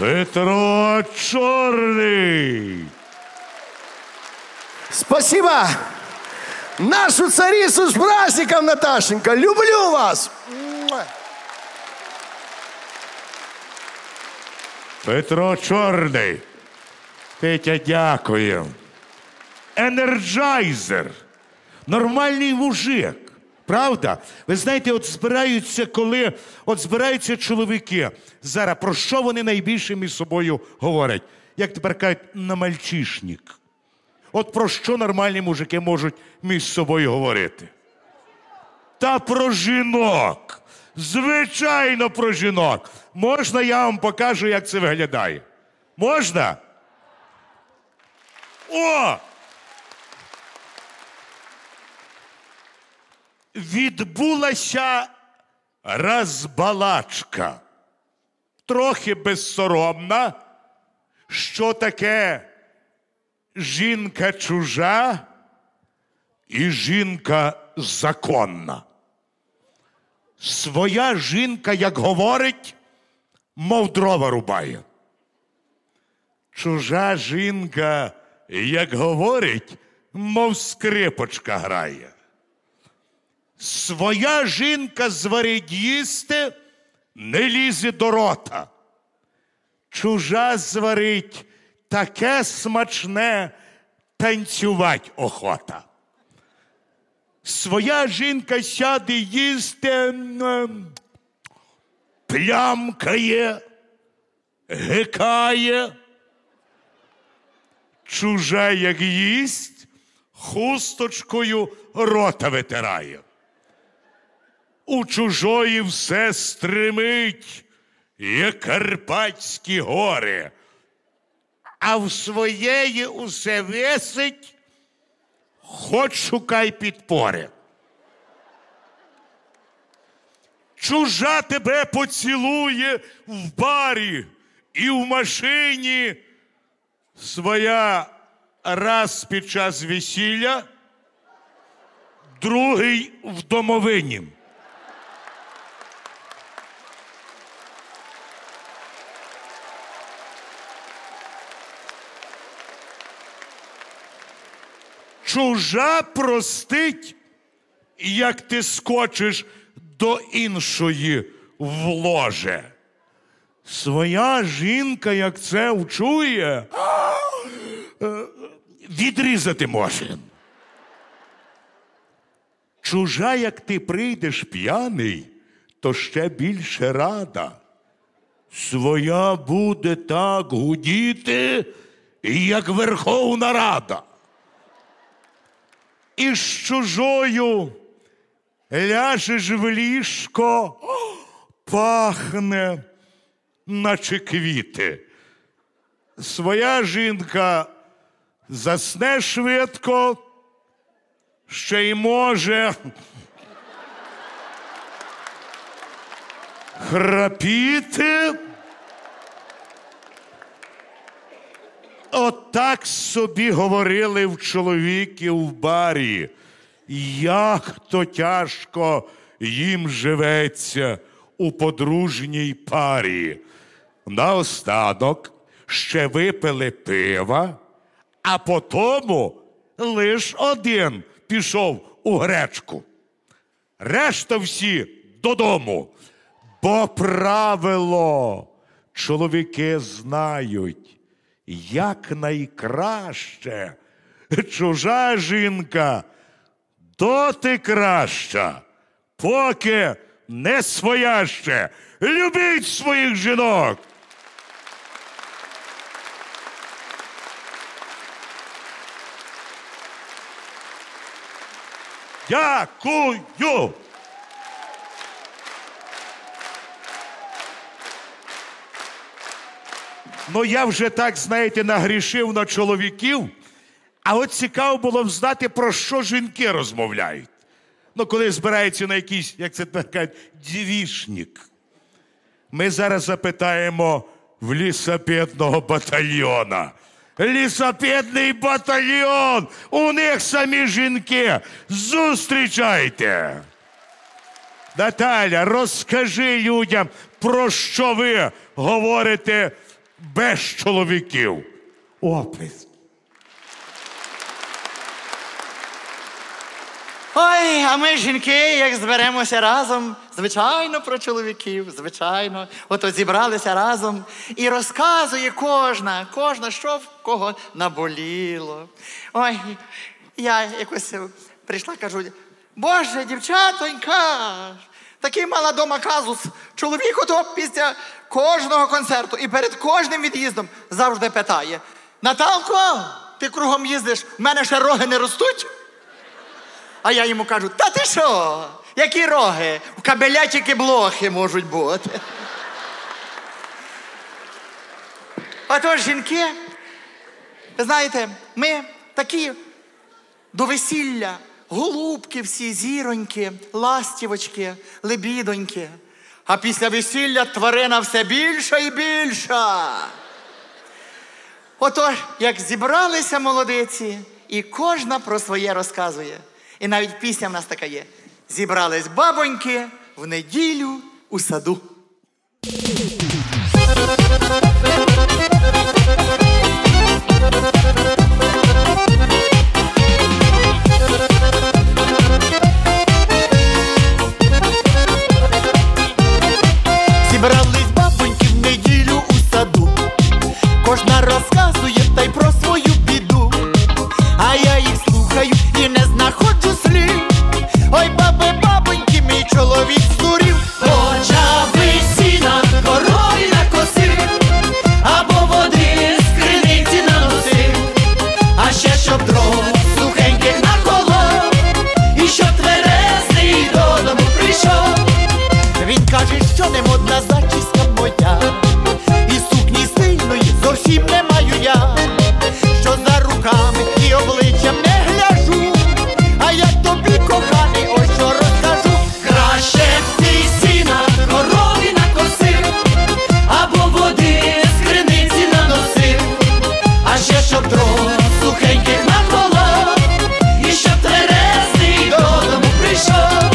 Петро Чорний. Спасибо. Нашу царицу с праздником, Наташенька. Люблю вас. Петро Чорний. Петя, дякую. Енерджайзер. Нормальний мужик. Правда? Ви знаєте, от збираються, коли от збираються чоловіки. Зараз, про що вони найбільше між собою говорять? Як тепер кажуть, на мальчишник. От про що нормальні мужики можуть між собою говорити? Та про жінок. Звичайно, про жінок. Можна, я вам покажу, як це виглядає? Можна? О! Відбулася розбалачка. Трохи безсоромна. Що таке жінка чужа і жінка законна. Своя жінка, як говорить, мов дрова рубає. Чужа жінка, як говорить, мов скрипочка грає. Своя жінка зварить їсти, не лізе до рота. Чужа зварить таке смачне, танцювать охота. Своя жінка сяде їсти, плямкає, гикає. Чужа, як їсть, хусточкою рота витирає. У чужої все стримить, як Карпатські гори, а в своєї усе висить, хоч шукай підпори. Чужа тебе поцілує в барі і в машині, своя раз під час весілля, другий в домовині. Чужа простить, як ти скочиш до іншої в ложе. Своя жінка, як це вчує, відрізати може. Чужа, як ти прийдеш п'яний, то ще більше рада. Своя буде так гудіти, як Верховна Рада. І з чужою ляжеш в ліжко, пахне, наче квіти. Своя жінка засне швидко, ще й може храпіти. Отак собі говорили в чоловіків в барі. Як то тяжко їм живеться у подружній парі. Наостанок ще випили пива, а потому лиш один пішов у гречку. Решта всі додому. Бо правило чоловіки знають, як найкраще. Чужа жінка доти краща, поки не своя ще. Любіть своїх жінок! Дякую! Ну, я вже так, знаєте, нагрішив на чоловіків, а от цікаво було б знати, про що жінки розмовляють. Ну, коли збираються на якийсь, як це так кажуть, дівішник. Ми зараз запитаємо в лісопедного батальйона. Лісопедний батальйон! У них самі жінки! Зустрічайте! Наталя, розкажи людям, про що ви говорите без чоловіків. Оплеск. Ой, а ми, жінки, як зберемося разом, звичайно, про чоловіків, звичайно. Ото зібралися разом і розказує кожна, кожна, що в кого наболіло. Ой, я якось прийшла, кажу, Боже, дівчатонька, такий мала дома казус. Чоловік ото після кожного концерту і перед кожним від'їздом завжди питає, Наталко, ти кругом їздиш, в мене ще роги не ростуть? А я йому кажу, та ти що? Які роги? В кабеля тільки блохи можуть бути. Отож, жінки, ви знаєте, ми такі до весілля, голубки всі, зіроньки, ластівочки, лебідоньки. А після весілля тварина все більша і більша. Отож, як зібралися молодиці, і кожна про своє розказує. І навіть пісня в нас така є. Зібрались бабоньки в неділю у саду. Зібрались бабоньки в неділю у саду. Кожна розказує та й про свою біду. А я їх слухаю і не знаходжу слів. Ой, баби, бабоньки, мій чоловік здурів. Почав сіна корові накосив, або води з криниці наносив, а ще щоб дров сухеньких наколов, і щоб тверезний додому прийшов. Він каже, що не модна зачіска моя, і сукні стильної зовсім не маю я, що за руками і обличчям не гляжу, а я тобі, коханий, ось що розкажу. Краще б ти сіна корові накосив, або води з криниці наносив, а ще щоб дров сухеньких наколов, і щоб тверезний додому прийшов.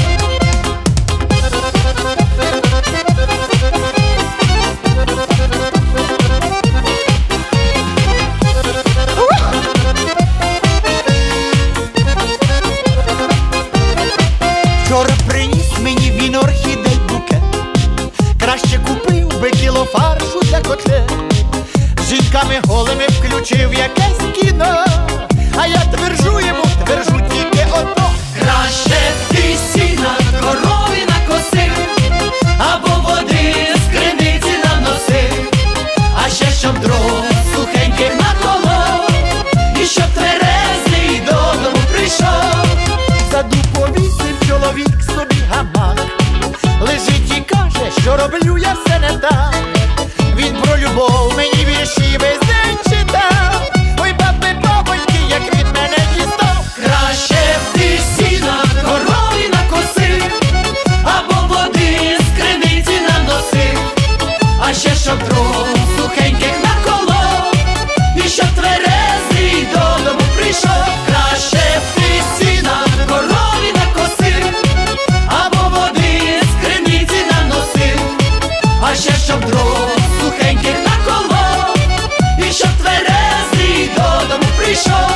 Вчора приніс мені він орхідей букет, краще купив би кіло фаршу для котлет. З жінками голими включив якесь кіно, а я твержу йому, твержу тільки одно. Краще б ти сіна корові накосив, або води з криниці наносив, а ще щоб дров сухеньких наколов, і щоб тверезний додому прийшов. В саду повісив чоловік собі гамак, лежить і каже, що роблю я все не так. Він про любов мені вірші весь день читав. Ой, баби, бабоньки, як від мене дістав. Краще б ти сіна корові накосив, або води з криниці наносив, а ще щоб дров сухеньких наколов, і щоб тверезий додому прийшов. Краще б ти сіна корові накосив, або води з криниці наносив, а ще щоб дров сухеньких наколов, і щоб тверезий додому прийшов.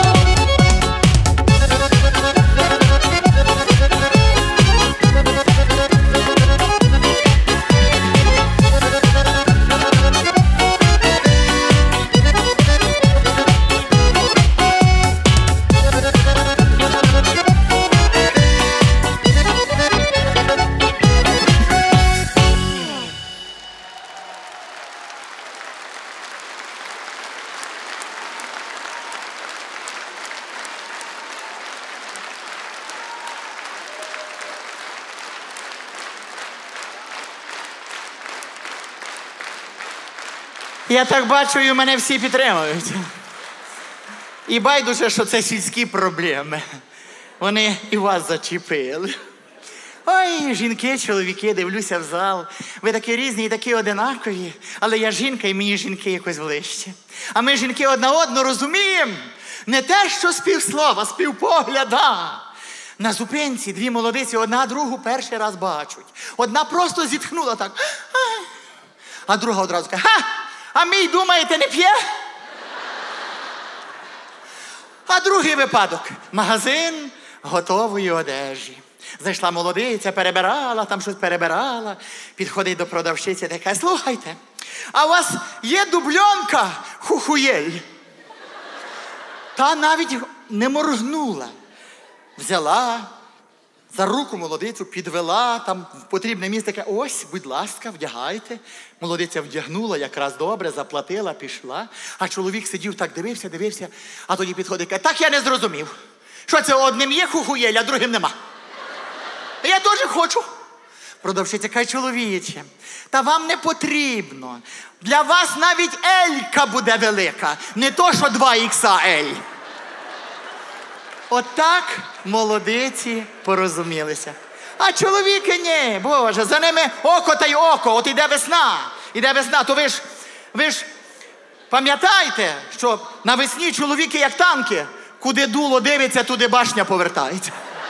Я так бачу, і мене всі підтримують. І байдуже, що це сільські проблеми. Вони і вас зачепили. Ой, жінки, чоловіки, дивлюся в зал. Ви такі різні і такі одинакові. Але я жінка, і мені жінки якось ближче. А ми, жінки, одна одну розуміємо. Не те, що співслова, співпогляда. На зупинці дві молодиці одна другу перший раз бачать. Одна просто зітхнула так. А друга одразу каже, ха! А мій, думаєте, не п'є? А другий випадок. Магазин готової одежі. Зайшла молодиця, перебирала, там щось перебирала. Підходить до продавщиці, така: слухайте, а у вас є дубльонка хухуєль? Та навіть не моргнула. Взяла за руку молодицю, підвела, там в потрібне місце, каже: ось, будь ласка, вдягайте. Молодиця вдягнула, якраз добре, заплатила, пішла. А чоловік сидів так, дивився, дивився, а тоді підходить, каже: так я не зрозумів. Що це, одним є хухуєль, а другим нема? Я теж хочу. Продавщиця каже: чоловіче, та вам не потрібно. Для вас навіть елька буде велика, не то, що два ікс ель. Отак молодиці порозумілися. А чоловіки ні, Боже, за ними око та й око. От іде весна, іде весна, то ви ж, ви ж пам'ятаєте, що навесні чоловіки як танки, куди дуло дивиться, туди башня повертається.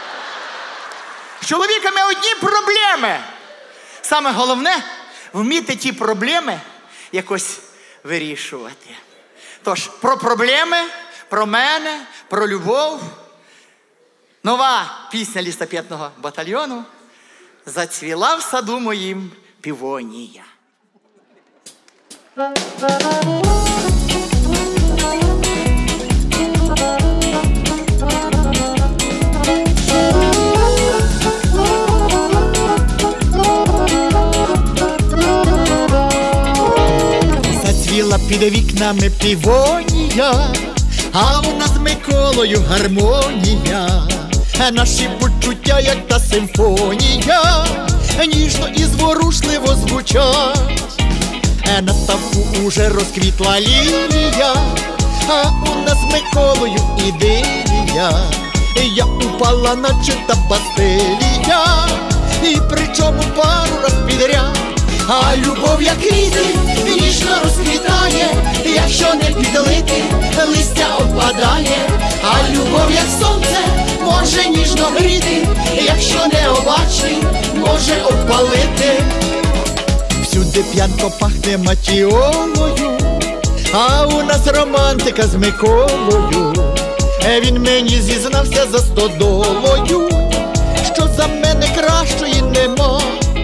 З чоловіками одні проблеми. Саме головне – вміти ті проблеми якось вирішувати. Тож, про проблеми, про мене, про любов. Нова пісня лісапетного батальйону «Зацвіла в саду моїм півонія». Зацвіла під вікнами півонія, а у нас з Миколою гармонія. Наші почуття, як та симфонія, ніжно і зворушливо звучать. На ставку уже розквітла лілія, а у нас з Миколою ідилія. Я упала, наче та бастилія, і причому пару раз підряд. А любов, як квіти, ніжно розквітає, якщо не підлити, листя опадає. А любов, як сонце, може ніжно гріти, якщо не обачний, може обпалити. Всюди п'янко пахне матіолою, а у нас романтика з Миколою. Він мені зізнався за стодолою, що за мене кращої нема.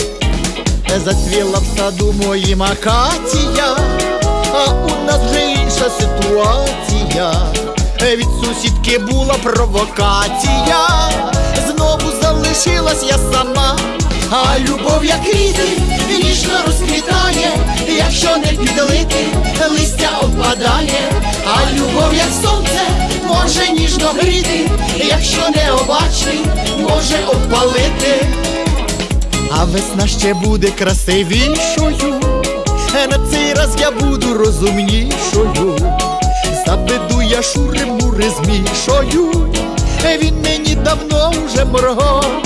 Зацвіла в саду моїм акація, а у нас вже інша ситуація. Від сусідки була провокація, знову залишилась я сама. А любов, як квіти, ніжно розквітає, якщо не підлити, листя опадає. А любов, як сонце, може ніжно гріти, якщо не обачний, може обпалити. А весна ще буде красивішою, на цей раз я буду розумнішою. Заведу я шури-мури з Мішою, він мені давно вже моргав.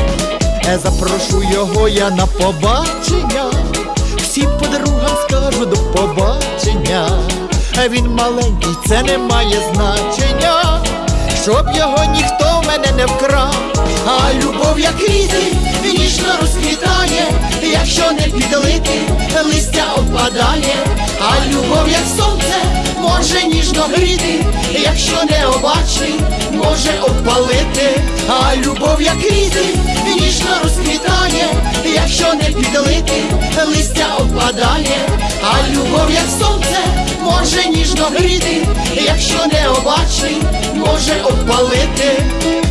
Запрошу його я на побачення, всім подругам скажу до побачення. Він маленький, це не має значення, щоб його ніхто в мене не вкрав. А любов, як квіти, ніжно розквітає, якщо не підлити, листя опадає. А любов, як сонце, може ніжно гріти, якщо не обачний, може обпалити. А любов, як квіти, ніжно розквітає, якщо не підлити, листя опадає. А любов, як сонце, може ніжно гріти, якщо не обачний, може обпалити.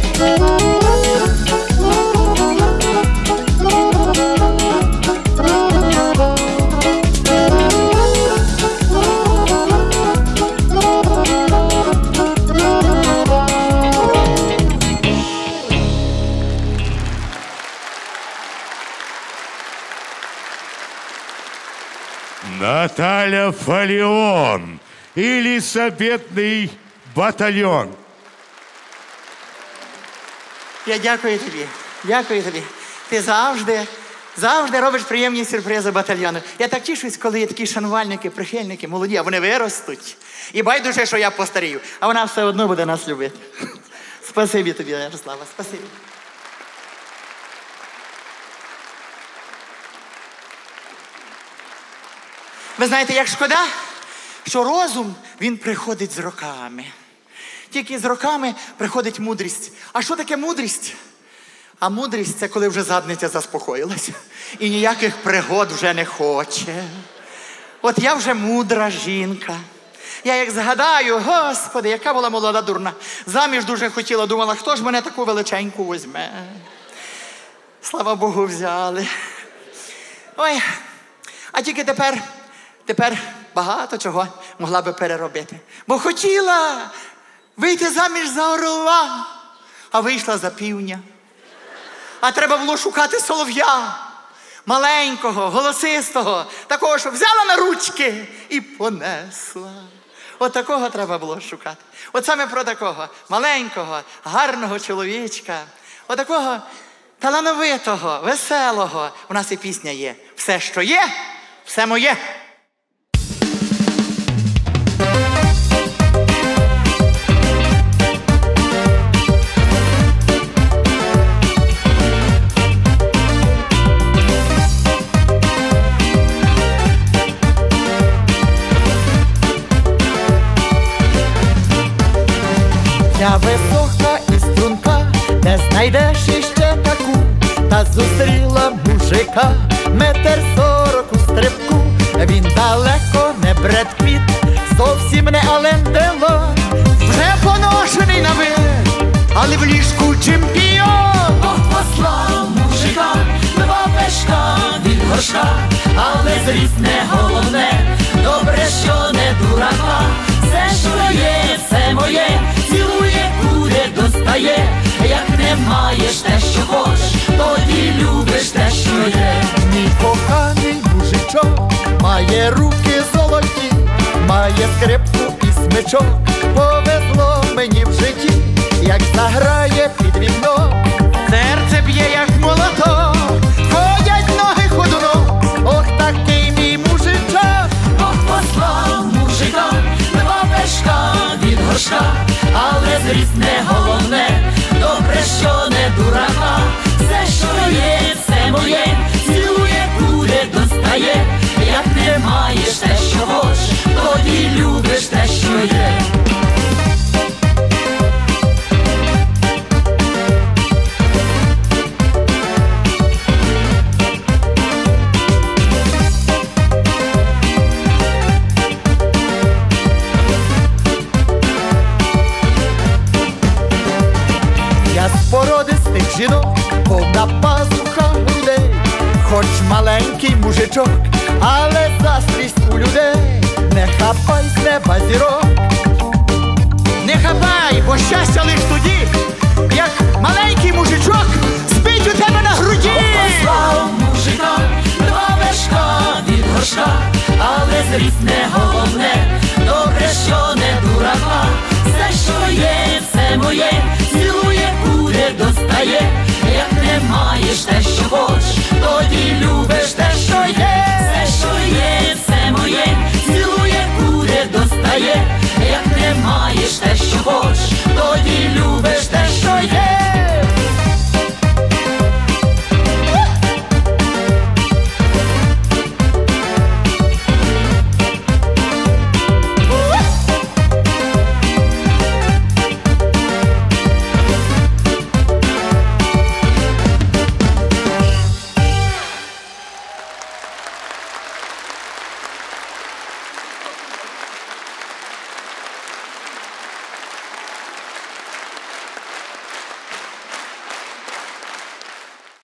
Наталя Фаліон і лісапетний батальйон. Я дякую тобі, дякую тобі. Ти завжди, завжди робиш приємні сюрпризи батальйону. Я так тішусь, коли є такі шанувальники, прихильники, молоді, а вони виростуть. І байдуже, що я постарію, а вона все одно буде нас любити. Спасибі тобі, Ярослава, спасибі. Ви знаєте, як шкода, що розум, він приходить з роками. Тільки з роками приходить мудрість. А що таке мудрість? А мудрість – це коли вже задниця заспокоїлася і ніяких пригод вже не хоче. От я вже мудра жінка. Я як згадаю, Господи, яка була молода дурна. Заміж дуже хотіла, думала, хто ж мене таку величеньку візьме. Слава Богу, взяли. Ой, а тільки тепер, тепер багато чого могла би переробити. Бо хотіла вийти заміж за орла, а вийшла за півня. А треба було шукати солов'я, маленького, голосистого, такого, що взяла на ручки і понесла. От такого треба було шукати. От саме про такого маленького, гарного чоловічка, от такого талановитого, веселого. У нас і пісня є. Все, що є, все моє. Я висока і струнка, не знайдеш іще таку, та зустріла мужика, метр сорок у стрибку. Він далеко не Бред Піт, зовсім не Ален Делон, вже поношений на вид, але в ліжку чемпіон. Бог послав мужика, два пешка від горшка, але зріст не головне, добре, що не дурака. Все, що є, все моє, цілує, куди достає. Як не маєш те, що хочеш, тоді любиш те, що є. Мій коханий мужичок має руки золоті, має скрипку і смичок. Повезло мені в житті, як заграє під вікном. Серце б'є, як молоток, ходять ноги ходуном. Ох, такий мій мужичок. Бог послав мужика, два пешка від горшка, але зріст не головне, добре, що не дурака. Все, що є, все моє, цілує, куди достає. Як не маєш те, що хочеш, тоді любиш те, що є. Я з породистих жінок, повна пазуха грудей, хоч маленький мужичок, але застрість у людей. Не хапай з неба зірок, не хапай, бо щастя лиш тоді, як маленький мужичок спить у тебе на груді. Послав мужика, два вершка від горшка, але зріст не головне, добре, що не дурака. Все, що є,